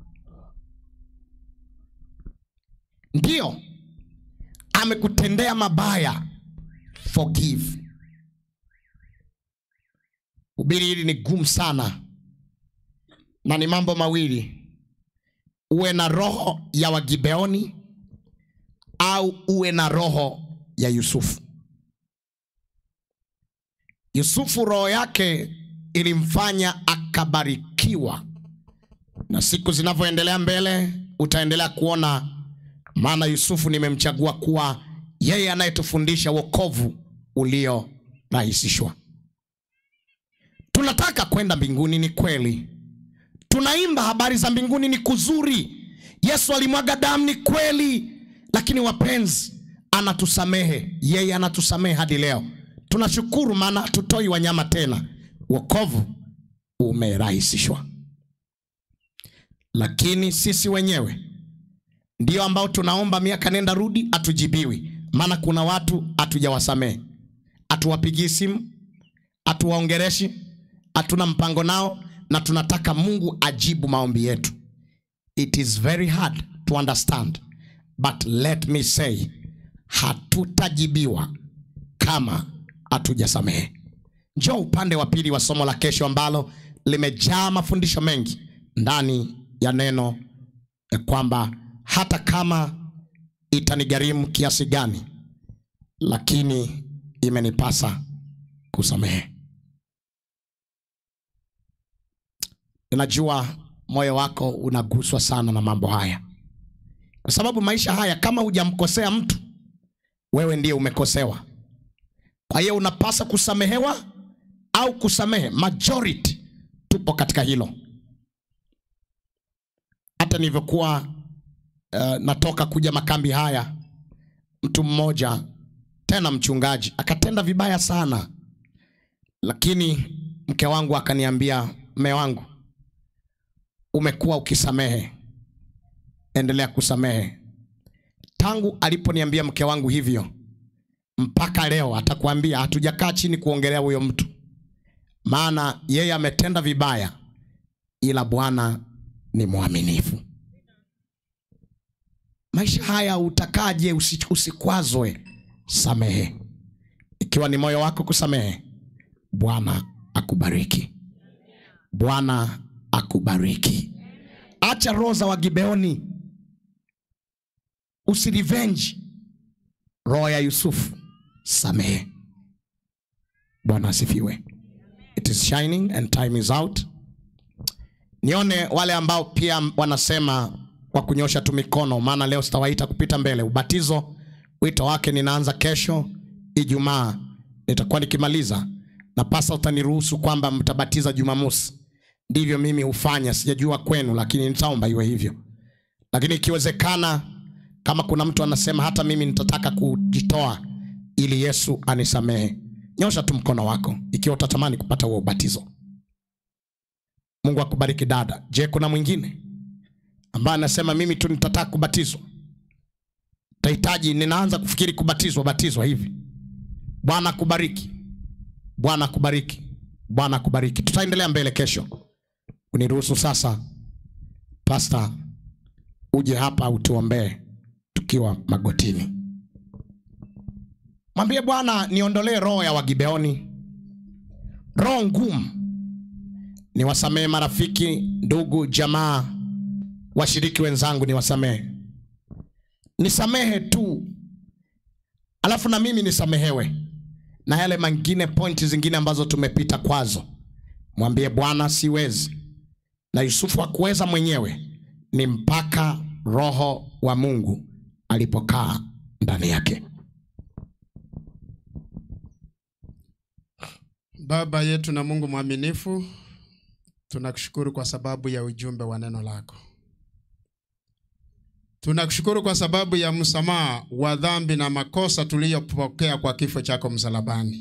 S1: Ndiyo, amekutendea mabaya, forgive. Hubiri hili ni gumu sana, na ni mambo mawili: uwe na roho ya Wagibeoni au uwe na roho ya Yusufu. Yusufu roho yake ilimfanya akabarikiwa, na siku zinavyoendelea mbele utaendelea kuona, maana Yusufu nimemchagua kuwa yeye anayetufundisha wokovu ulio rahisishwa. Tunataka kwenda mbinguni, ni kweli. Tunaimba habari za mbinguni, ni kuzuri. Yesu alimwaga damu, ni kweli. Lakini wapenzi, anatusamehe. Yeye anatusamehe hadi leo. Tunashukuru, maana tutoi wanyama tena. Wokovu umerahisishwa. Lakini sisi wenyewe ndio ambao tunaomba miaka nenda rudi, atujibiwi. Maana kuna watu hatujawasamehe, atuwapigii simu, atuwaongereshi, hatuna mpango nao, na tunataka Mungu ajibu maombi yetu. It is very hard to understand, but let me say, hatutajibiwa kama hatujasamehe. Njoo upande wa pili wa somo la kesho, ambalo limejaa mafundisho mengi ndani ya neno, ya kwamba hata kama itanigharimu kiasi gani, lakini imenipasa kusamehe. Ninajua moyo wako unaguswa sana na mambo haya, kwa sababu maisha haya, kama hujamkosea mtu, wewe ndiye umekosewa. Kwa hiyo unapasa kusamehewa au kusamehe. Majority tupo katika hilo. Hata nilivyokuwa uh, natoka kuja makambi haya, mtu mmoja tena mchungaji akatenda vibaya sana, lakini mke wangu akaniambia, mume wangu, umekuwa ukisamehe, endelea kusamehe. Tangu aliponiambia mke wangu hivyo, mpaka leo atakwambia hatujakaa chini kuongelea huyo mtu, maana yeye ametenda vibaya, ila Bwana ni mwaminifu. Maisha haya utakaje usikwazwe? Samehe. Ikiwa ni moyo wako kusamehe, Bwana akubariki. Bwana akubariki. Acha roho za Wagibeoni, usirevenge. Roho ya Yusufu, samehe. Bwana asifiwe. It is shining and time is out. Nione wale ambao pia wanasema kwa kunyosha tu mikono, maana leo sitawaita kupita mbele. Ubatizo wito wake ninaanza kesho Ijumaa, nitakuwa nikimaliza, na pasa utaniruhusu kwamba mtabatiza Jumamosi. Ndivyo mimi hufanya, sijajua kwenu, lakini nitaomba iwe hivyo. Lakini ikiwezekana, kama kuna mtu anasema hata mimi nitataka kujitoa ili Yesu anisamehe, nyosha tu mkono wako ikiwa utatamani kupata huo ubatizo. Mungu akubariki dada. Je, kuna mwingine ambaye anasema mimi tu nitataka kubatizwa? Tahitaji, ninaanza kufikiri kubatizwa, batizwa hivi. Bwana akubariki. Bwana akubariki. Bwana akubariki. Tutaendelea mbele kesho. Uniruhusu sasa, pastor, uje hapa utuombee tukiwa magotini. Mwambie Bwana, niondolee roho ya Wagibeoni, roho ngumu. Niwasamehe marafiki, ndugu, jamaa, washiriki wenzangu, niwasamehe. Nisamehe tu, alafu na mimi nisamehewe. Na yale mengine, pointi zingine ambazo tumepita kwazo, mwambie Bwana, siwezi. Na Yusufu hakuweza mwenyewe, ni mpaka Roho wa Mungu alipokaa ndani yake.
S2: Baba yetu na Mungu mwaminifu, tunakushukuru kwa sababu ya ujumbe wa neno lako. Tunakushukuru kwa sababu ya msamaha wa dhambi na makosa tuliyopokea kwa kifo chako msalabani.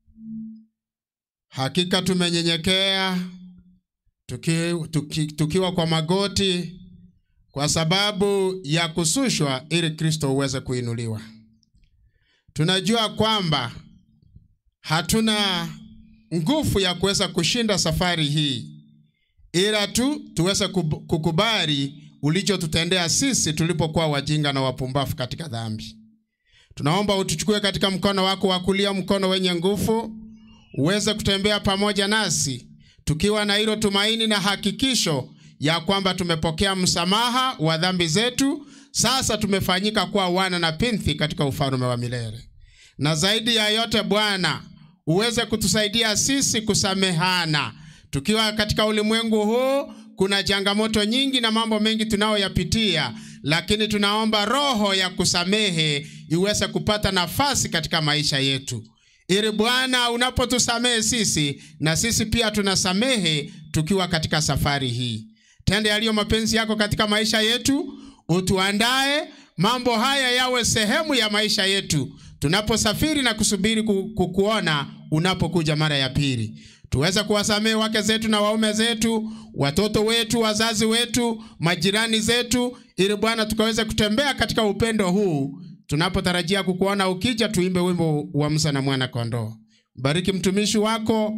S2: Hakika tumenyenyekea tuki, tuki, tukiwa kwa magoti kwa sababu ya kusushwa ili Kristo uweze kuinuliwa. Tunajua kwamba hatuna nguvu ya kuweza kushinda safari hii, ila tu tuweze kukubali ulichotutendea sisi tulipokuwa wajinga na wapumbavu katika dhambi. Tunaomba utuchukue katika mkono wako wa kulia, mkono wenye nguvu, uweze kutembea pamoja nasi tukiwa na hilo tumaini na hakikisho ya kwamba tumepokea msamaha wa dhambi zetu. Sasa tumefanyika kuwa wana na binti katika ufalme wa milele. Na zaidi ya yote Bwana, uweze kutusaidia sisi kusamehana. Tukiwa katika ulimwengu huu kuna changamoto nyingi na mambo mengi tunayoyapitia, lakini tunaomba roho ya kusamehe iweze kupata nafasi katika maisha yetu. Ili Bwana unapotusamehe sisi, na sisi pia tunasamehe tukiwa katika safari hii. Tende yaliyo mapenzi yako katika maisha yetu, utuandae mambo haya yawe sehemu ya maisha yetu tunaposafiri na kusubiri kukuona unapokuja mara ya pili. Tuweze kuwasamehe wake zetu na waume zetu, watoto wetu, wazazi wetu, majirani zetu, ili Bwana tukaweze kutembea katika upendo huu. Tunapotarajia kukuona ukija, tuimbe wimbo wa Musa na mwana kondoo. Bariki mtumishi wako,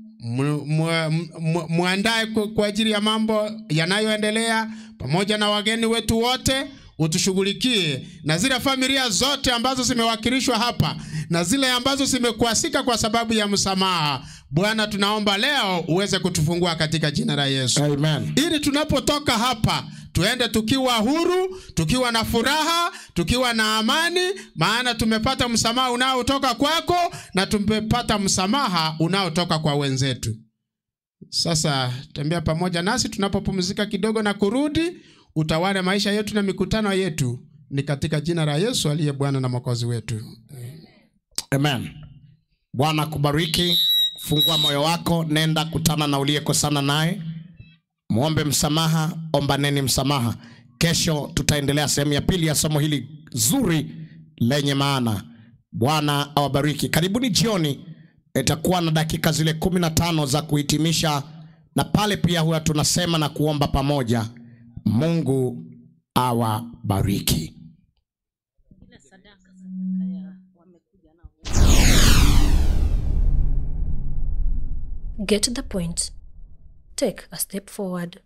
S2: muandae kwa ajili ya mambo yanayoendelea, pamoja na wageni wetu wote. Utushughulikie na zile familia zote ambazo zimewakilishwa hapa na zile ambazo zimekuasika kwa sababu ya msamaha. Bwana, tunaomba leo uweze kutufungua katika jina la Yesu.
S1: Amen.
S2: Ili tunapotoka hapa tuende tukiwa huru, tukiwa na furaha, tukiwa na amani, maana tumepata msamaha unaotoka kwako na tumepata msamaha unaotoka kwa wenzetu. Sasa tembea pamoja nasi tunapopumzika kidogo na kurudi. Utawale maisha yetu na mikutano yetu, ni katika jina la Yesu aliye Bwana na Mwokozi wetu.
S1: Amen. Bwana kubariki. Fungua moyo wako, nenda kutana na uliyekosana naye, muombe msamaha, ombaneni msamaha. Kesho tutaendelea sehemu ya pili ya somo hili zuri lenye maana. Bwana awabariki. Karibuni jioni, itakuwa na dakika zile kumi na tano za kuhitimisha, na pale pia huwa tunasema na kuomba pamoja. Mungu awabariki.
S4: Get to the point. Take a step forward.